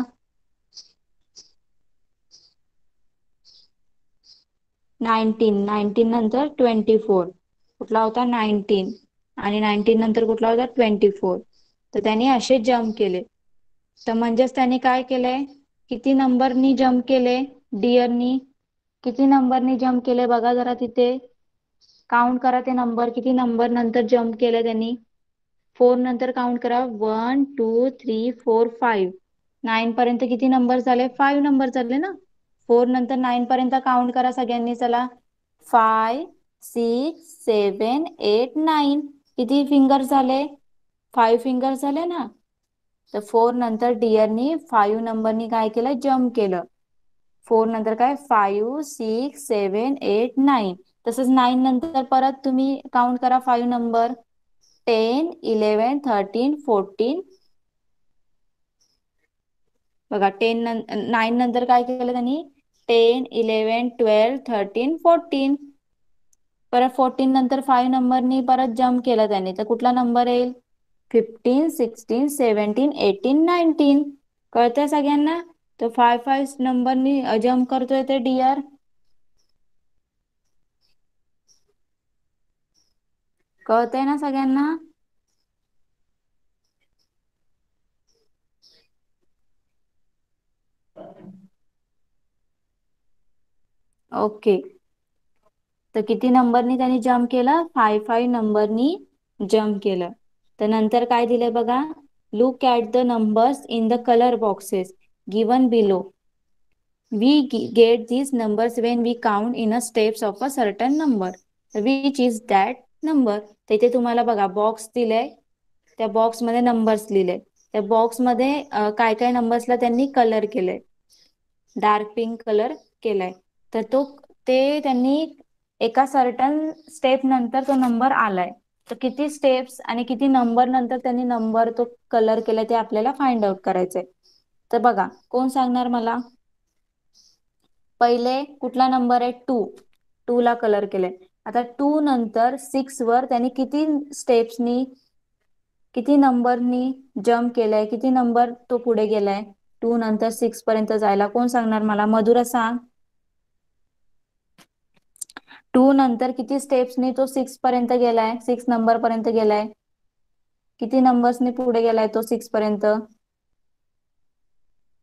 नाईन्टीन. नाईन्टीन नंतर ट्वेंटी फोर. कुठला होता? नाईन्टीन. आणि नाईन्टीन नंतर कुठला होता? Twenty four. तर त्यांनी असे जम्प केले. तर म्हणजेच त्यांनी काय केलंय? किती नंबरनी जम्प केले डिअरनी? किती नंबरनी जम्प केले बघा जरा तिथे. काउंट करा ते नंबर, किती नंबर नंतर जम्प केलं त्यांनी. फोर नंतर काउंट करा, one two three four five. Nine पर्यंत किती नंबर झाले? फाईव्ह नंबर झाले ना. फोर नंतर नाईन पर्यंत काउंट करा सगळ्यांनी. चला, five six seven eight nine. किती फिंगर झाले? फाईव्ह फिंगर झाले ना. तर फोर नंतर डिअरनी फाईव्ह नंबरनी काय केलं? जम्प केलं. फोर नंतर काय? Five six seven eight nine. तसंच नाईन नंतर परत तुम्ही काउंट करा five number. Ten eleven thirteen fourteen. बघा, टेन नाईन नंतर काय केलं त्यांनी? Ten eleven twelve thirteen fourteen. परत फोर्टीन नंतर फाईव्ह नंबरनी परत जम्प केलं त्यांनी. तर कुठला नंबर येईल? Fifteen sixteen seventeen eighteen nineteen. कळतंय सगळ्यांना? तर फाय फाय नंबरनी जम्प करतोय ते डिअर. कळतंय ना सगळ्यांना? ओके, तर किती नंबरनी त्यांनी जम्प केलं? फाय फाय नंबरनी जम्प केलं. तर नंतर काय दिलंय बघा, look at the numbers in the colour boxes given below. We get these numbers when we count in a steps of a certain number. Which is that number? तर इथे तुम्हाला बघा बॉक्स दिले, त्या बॉक्स मध्ये नंबर्स लिहिले. त्या बॉक्स मध्ये काय काय नंबर्सला त्यांनी कलर केलंय? डार्क पिंक कलर केलाय. तर तो ते त्यांनी एका सर्टन स्टेप नंतर तो नंबर आलाय. तर किती स्टेप्स आणि किती नंबर नंतर त्यांनी नंबर तो कलर केलाय ते आपल्याला फाइंड आउट करायचंय. तर बघा, कोण सांगणार मला? पहिले कुठला नंबर आहे? टू. टू ला कलर केलंय. आता टू नंतर सिक्स वर त्यांनी किती स्टेप्सनी किती नंबरनी जम्प केलाय? किती नंबर तो पुढे गेलाय टू नंतर सिक्स पर्यंत जायला? कोण सांगणार मला? मधुरा सांग. टू नंतर किती स्टेप्सनी तो सिक्स पर्यंत गेलाय? सिक्स नंबर पर्यंत गेलाय? किती नंबर्सनी पुढे गेलाय तो सिक्स पर्यंत?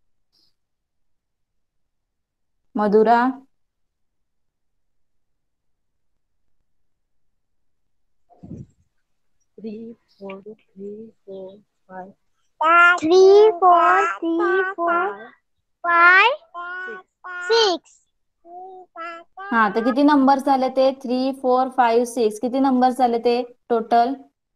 Madhura, three, four, three, four, five, three, four, three, four, five, six. हा तर किती नंबर झाले ते? Three four five six. किती नंबर झाले ते टोटल?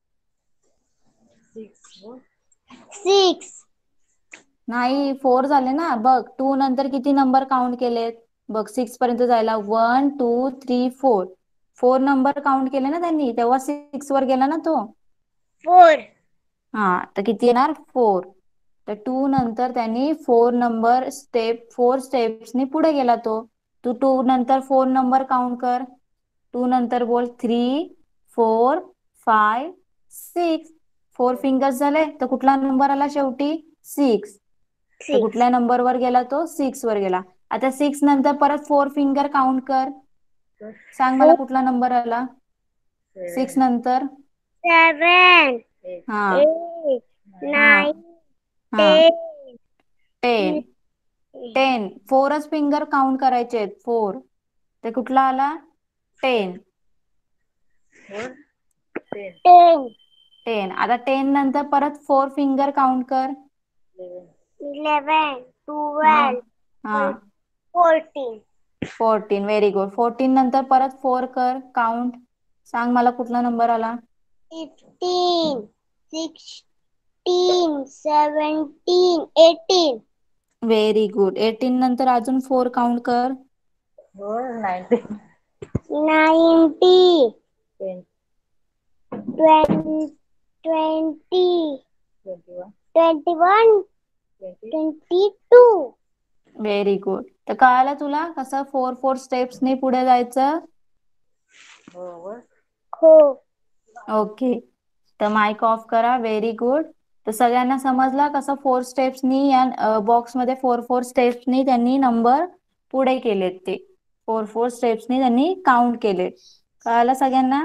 six, what? Six. नाही, फोर झाले ना. बघ, टू नंतर किती नंबर काउंट केलेत? बघ, सिक्स पर्यंत जायला one two three four. Four number count केले ना त्यांनी, तेव्हा सिक्स वर गेला ना तो. Four. हा तर किती येणार? फोर. तर टू नंतर त्यांनी फोर नंबर स्टेप फोर स्टेप्सनी पुढे गेला तो. तू टू नंतर फोर नंबर काउंट कर. टू नंतर बोल three four five six. Four fingers झाले तर कुठला नंबर आला शेवटी? सिक्स. तर Six. कुठल्या नंबरवर गेला तो? सिक्स वर गेला. आता सिक्स नंतर परत फोर फिंगर काउंट कर. सांग मला Four. कुठला नंबर आला सिक्स seven, नंतर? Seven. eight, हा Eight. हा Nine. हा Ten. टेन. टेन फोरच फिंगर काउंट करायचे आहेत. फोर. ते कुठला आला? Ten. four, ten, Ten. Ten. आता टेन नंतर परत फोर फिंगर काउंट कर. eleven, Eleven. हा Twelve. हा Fourteen. Fourteen. Very good. Fourteen नंतर परत फोर कर काउंट. सांग मला कुठला नंबर आला? Fifteen. Sixteen. Seventeen. Eighteen. Very good. Eighteen नंतर अजून फोर काउंट कर. four, nineteen, Ninety. twenty, Twenty. Twenty. twenty-one, Twenty-one. twenty, Twenty-two. Very good. तर कळालं तुला कसं फोर फोर स्टेप्सनी पुढे जायचं? forward, हो. ओके. तर माइक ऑफ करा. Very good. तर सगळ्यांना समजला कसं फोर स्टेप्सनी या बॉक्समध्ये फोर फोर स्टेप्सनी त्यांनी नंबर पुढे केलेत. ते फोर फोर स्टेप्सनी त्यांनी काउंट केलेत. कळालं सगळ्यांना?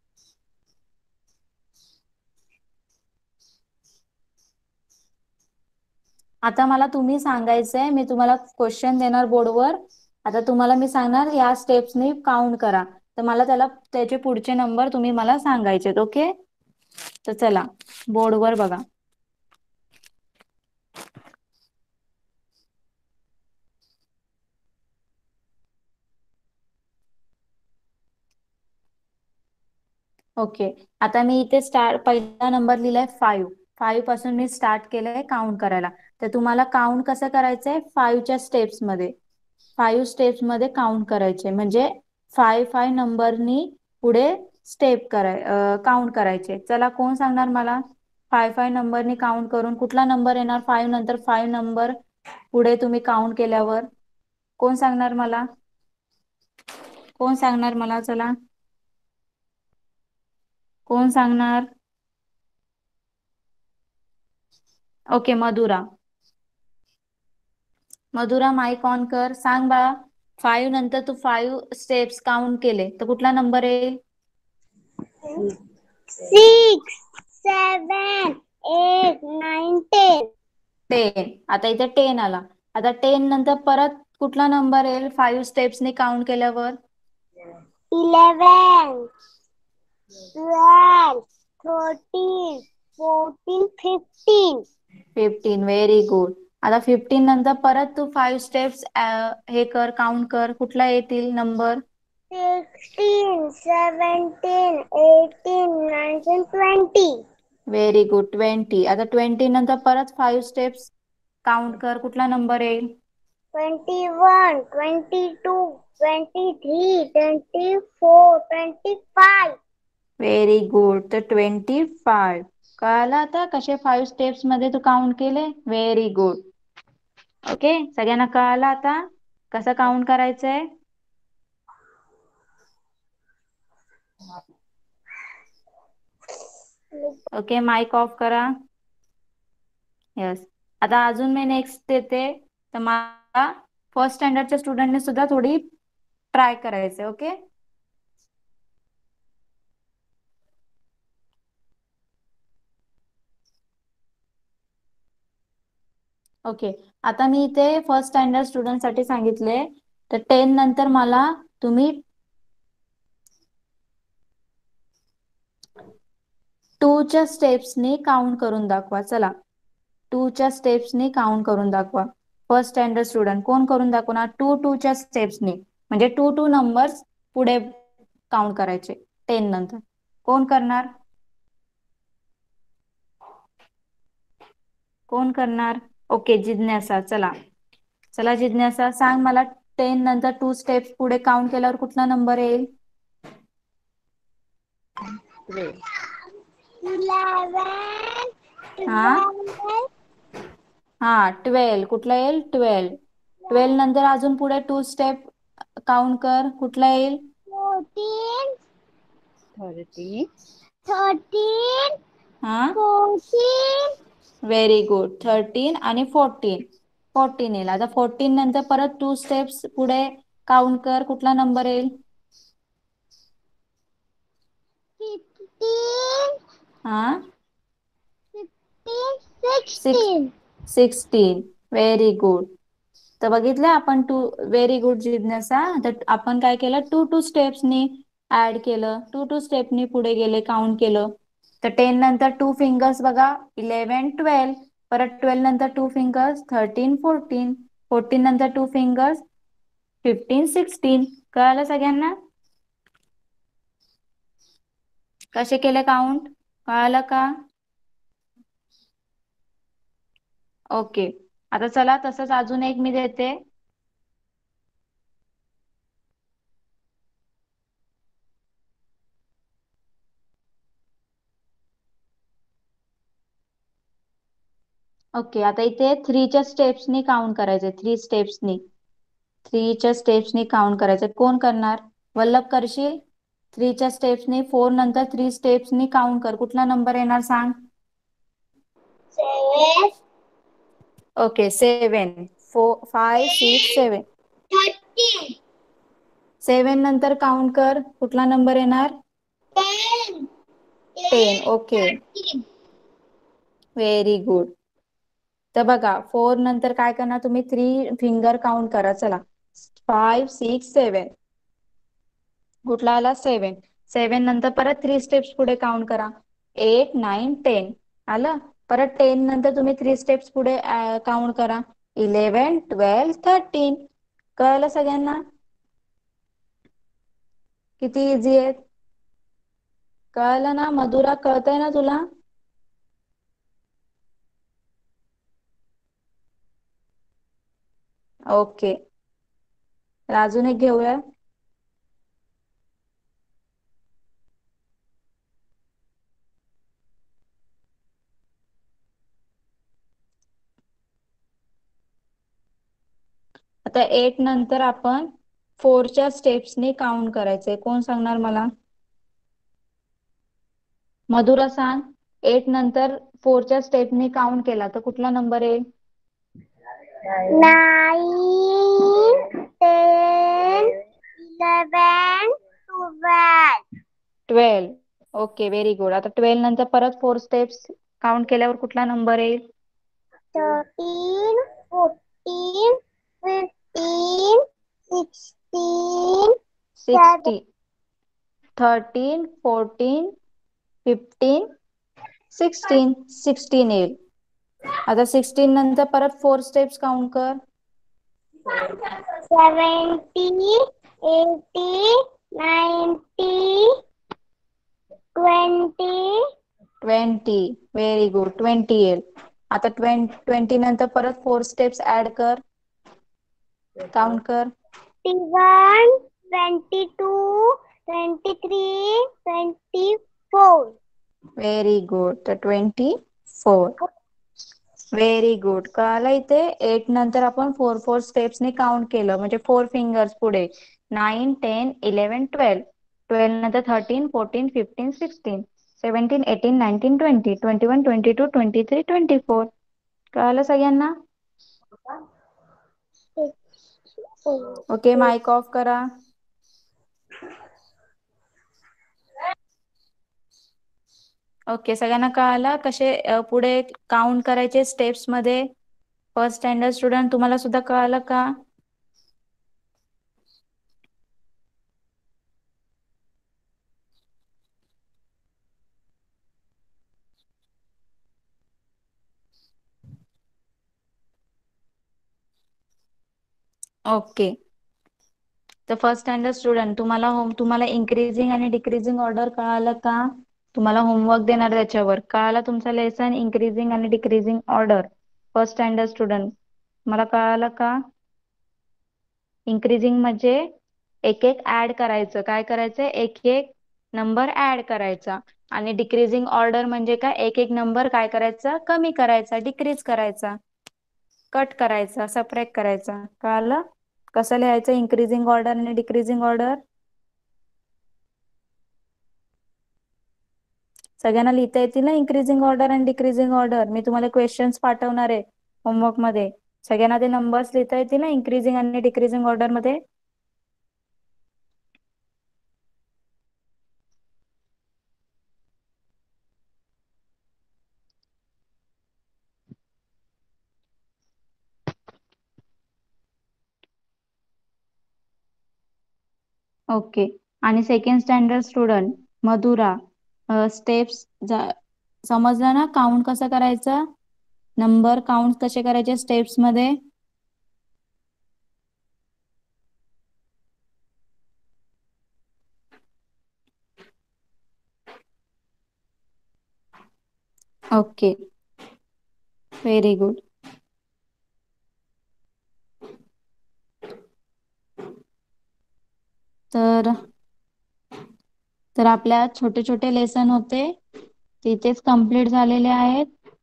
आता मला तुम्ही सांगायचंय, मी तुम्हाला क्वेश्चन देणार बोर्डवर. आता तुम्हाला मी सांगणार या स्टेप्सनी काउंट करा. तर मला त्याला त्याचे पुढचे नंबर तुम्ही मला सांगायचे. ओके. तर चला बोर्डवर बघा. ओके. आता मी इथे स्टार्ट पहिला नंबर लिहिलाय फाईव्ह. फाईव्ह पासून मी स्टार्ट केलंय काउंट करायला. तर तुम्हाला काउंट कसं करायचंय? फाईव्हच्या स्टेप्स मध्ये फाईव्ह स्टेप्स मध्ये काउंट करायचे. म्हणजे फाय फाय नंबरनी पुढे स्टेप कराय काउंट करायचे. चला कोण सांगणार मला? फाय फाय नंबरनी काउंट करून कुठला नंबर येणार फाईव्ह नंतर? फाईव्ह नंबर पुढे तुम्ही काउंट केल्यावर कोण सांगणार मला? कोण सांगणार मला? चला कोण सांगणार? Okay, Madhura. Madhura mic on कर. सांग बाळा. फाईव्ह नंतर तू फाईव्ह स्टेप्स काउंट केले तर कुठला नंबर येईल? Six. Seven. Eight. Nine. Ten. Ten. आता इथे टेन आला. आता टेन नंतर परत कुठला नंबर येईल फाईव्ह स्टेप्सनी काउंट केल्यावर? Eleven. Twelve. Thirteen. Fourteen. Fifteen. Fifteen. Very good. आता फिफ्टीन नंतर परत तू फाईव्ह स्टेप्स हे कर काउंट कर. कुठला येतील number? Sixteen. Seventeen. Eighteen. Nineteen. Twenty. Very good. Twenty. आता ट्वेंटी नंतर परत फाईव्ह स्टेप्स काउंट कर. कुठला नंबर येईल? Twenty-one. Twenty-two. Twenty-three. Twenty-four. Twenty-five. Very good. तर ट्वेंटी फाय. कळालं आता कसे फाईव्ह स्टेप्स मध्ये तू काउंट केले? Very good. ओके. सगळ्यांना कळालं आता कसं काउंट करायचंय? ओके, माइक ऑफ करा. यस. आता अजून मी नेक्स्ट देते. तर मला फर्स्ट स्टँडर्डच्या स्टुडंटने सुद्धा थोडी ट्राय करायचे. ओके. ओके. आता मी इथे फर्स्ट स्टँडर्ड स्टुडंट साठी सांगितले तर टेन नंतर मला तुम्ही टूच्या स्टेप्सनी काउंट करून दाखवा. चला, टूच्या स्टेप्सनी काउंट करून दाखवा. फर्स्ट स्टँडर्ड स्टुडंट कोण करून दाखवणार? टू टूच्या स्टेप्सनी, म्हणजे टू टू नंबर्स पुढे काउंट करायचे टेन नंतर. कोण करणार? कोण करणार? ओके, जिज्ञासा. चला चला जिज्ञासा, सांग मला टेन नंतर टू स्टेप्स पुढे काउंट केल्यावर कुठला नंबर येईल? इलेवन, हा ट्वेल्व, हा ट्वेल्व. कुठला येईल? ट्वेल्व. ट्वेल्व नंतर अजून पुढे टू स्टेप काउंट कर, कुठला येईल? फोर्टीन, थर्टी, थर्टीन, हा, फोर्टीन, व्हेरी गुड. थर्टीन आणि फोर्टीन. फोर्टीन येईल. आता फोर्टीन नंतर परत टू स्टेप्स पुढे काउंट कर, कुठला नंबर येईल? फिफ्टीन, हा, fifteen, six sixteen. Sixteen. Very good. तर बघितलं आपण टू. व्हेरी गुड जिज्ञासा. तर आपण काय केलं? टू टू स्टेप्सनी ऍड केलं, टू टू स्टेपनी पुढे गेले, काउंट केलं. तर टेन नंतर टू फिंगर्स बघा, इलेव्हन, ट्वेल्व. परत ट्वेल्व नंतर two fingers, thirteen, fourteen. Fourteen नंतर टू फिंगर्स, फिफ्टीन, सिक्स्टीन. कळालं सगळ्यांना? कसे केले काउंट? कळालं का? ओके. आता चला, तसंच अजून एक मी देते. ओके, आता इथे थ्रीच्या स्टेप्सनी काउंट करायचे. थ्री स्टेप्सनी थ्रीच्या स्टेप्सनी काउंट करायचे. कोण करणार? वल्लभ करशील? थ्रीच्या स्टेप्सनी, फोर नंतर थ्री स्टेप्सनी काउंट कर, कुठला नंबर येणार सांग? Seven, okay, seven. Four, five, six, seven. Thirteen, seven नंतर काउंट कर, कुठला नंबर येणार? Ten, ten. Okay, thirteen. Very good. तर बघा, फोर नंतर काय करणार तुम्ही? थ्री फिंगर काउंट करा. चला, फाय, सिक्स, सेवन. कुठला आला? सेवन. सेवन नंतर परत थ्री स्टेप्स पुढे काउंट करा. Eight, nine, ten. आलं? परत टेन नंतर तुम्ही थ्री स्टेप्स पुढे काउंट करा. Eleven, twelve, thirteen. कळलं सगळ्यांना? किती इझी आहे? कळलं ना? मधुरा, कळतंय ना तुला? ओके, तर अजून एक घेऊया. आता एट नंतर आपण फोरच्या स्टेप्सनी काउंट करायचंय. कोण सांगणार मला? मधुरा सांग. एट नंतर फोरच्या स्टेपनी काउंट केला तर कुठला नंबर येईल? Nine, ten, eleven, twelve. Twelve. Okay, very good. आता ट्वेल्व नंतर परत फोर स्टेप्स काउंट केल्यावर कुठला नंबर येईल? Thirteen, fourteen, fifteen, sixteen, sixty. Thirteen, fourteen, fifteen, sixteen. Sixteen येईल. आता सिक्स्टीन नंतर परत फोर स्टेप्स काउंट कर. Seventy, eighty, ninety, twenty. Twenty. Very good. Twenty येईल. आता ट्वेंटी ट्वेंटी नंतर परत फोर स्टेप्स ऍड कर, काउंट कर. Twenty one, twenty two, twenty three, twenty four. Very good. तर ट्वेंटी फोर. Very good. कळालं इथे? एट नंतर आपण फोर फोर स्टेप्सनी काउंट केलं, म्हणजे फोर फिंगर्स पुढे. Nine, ten, eleven, twelve. Twelve नंतर thirteen, fourteen, fifteen, sixteen, seventeen, eighteen, nineteen, twenty, twenty one, twenty two, twenty three, twenty four. कळालं सगळ्यांना? ओके, माइक ऑफ करा. ओके, सगळ्यांना कळालं कसे पुढे काउंट करायचे स्टेप्स मध्ये? फर्स्ट स्टँडर्ड स्टुडंट, तुम्हाला सुद्धा कळालं का? ओके. तर फर्स्ट स्टँडर्ड स्टुडंट, तुम्हाला होम तुम्हाला इन्क्रीजिंग आणि डिक्रीजिंग ऑर्डर कळालं का? तुम्हाला होमवर्क देणार त्याच्यावर. कळाला तुमचा लेसन इन्क्रीजिंग आणि decreasing order? First standard student मला कळालं का? इन्क्रीजिंग म्हणजे एक एक ऍड करायचं. काय करायचं? एक एक नंबर ऍड करायचा. आणि डिक्रीजिंग ऑर्डर म्हणजे काय? एक एक नंबर काय करायचा? कमी करायचा, डिक्रीज करायचा, कट करायचा, सबट्रॅक्ट करायचा. कळालं कसं लिहायचं इन्क्रीजिंग ऑर्डर आणि डिक्रीजिंग ऑर्डर? सगळ्यांना लिहिता येतील ना इन्क्रीजिंग ऑर्डर आणि डिक्रीजिंग ऑर्डर? मी तुम्हाला क्वेश्चन्स पाठवणार आहे होमवर्क मध्ये. सगळ्यांना ते नंबर्स लिहिता येतील ना इन्क्रीजिंग आणि डिक्रीजिंग ऑर्डर मध्ये? ओके. आणि second standard student Madhura, steps समजलं ना? काउंट कसं करायचं? नंबर काउंट कसे करायचे स्टेप्स मध्ये? Okay, very good. तर तर आपल्या छोटे छोटे लेसन होते तिथेच कंप्लीट झालेले आहेत.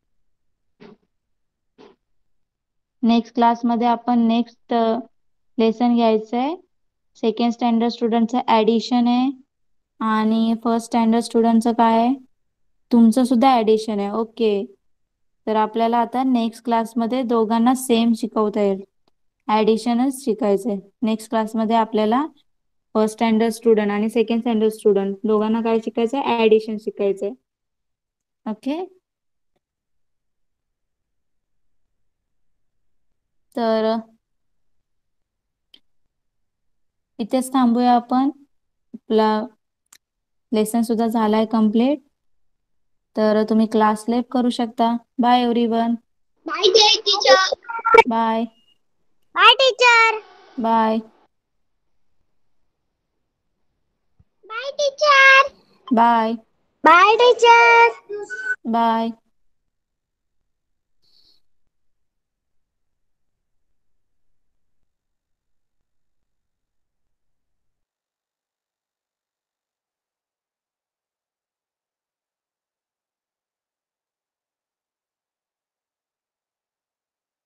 नेक्स्ट क्लासमध्ये आपण नेक्स्ट लेसन घ्यायचंय. सेकंड स्टँडर्ड स्टुडंटचं ऍडिशन आहे आणि फर्स्ट स्टँडर्ड स्टुडंटचं काय आहे? तुमचं सुद्धा ऍडिशन आहे. ओके. तर आपल्याला आता नेक्स्ट क्लासमध्ये दोघांना सेम शिकवता येईल. ऍडिशनच शिकायचंय. नेक्स्ट क्लासमध्ये आपल्याला फर्स्ट स्टँडर्ड स्टुडंट आणि सेकंड स्टँडर्ड स्टुडंट दोघांना काय शिकायचंय? ऍडिशन शिकायचंय. ओके. तर इथेच थांबूया आपण. आपला लेसन सुद्धा झालाय कम्प्लीट. तर तुम्ही क्लास लेफ्ट करू शकता. Bye everyone. Bye teacher. Bye bye teacher. Bye bye teacher. Bye bye teacher. Bye.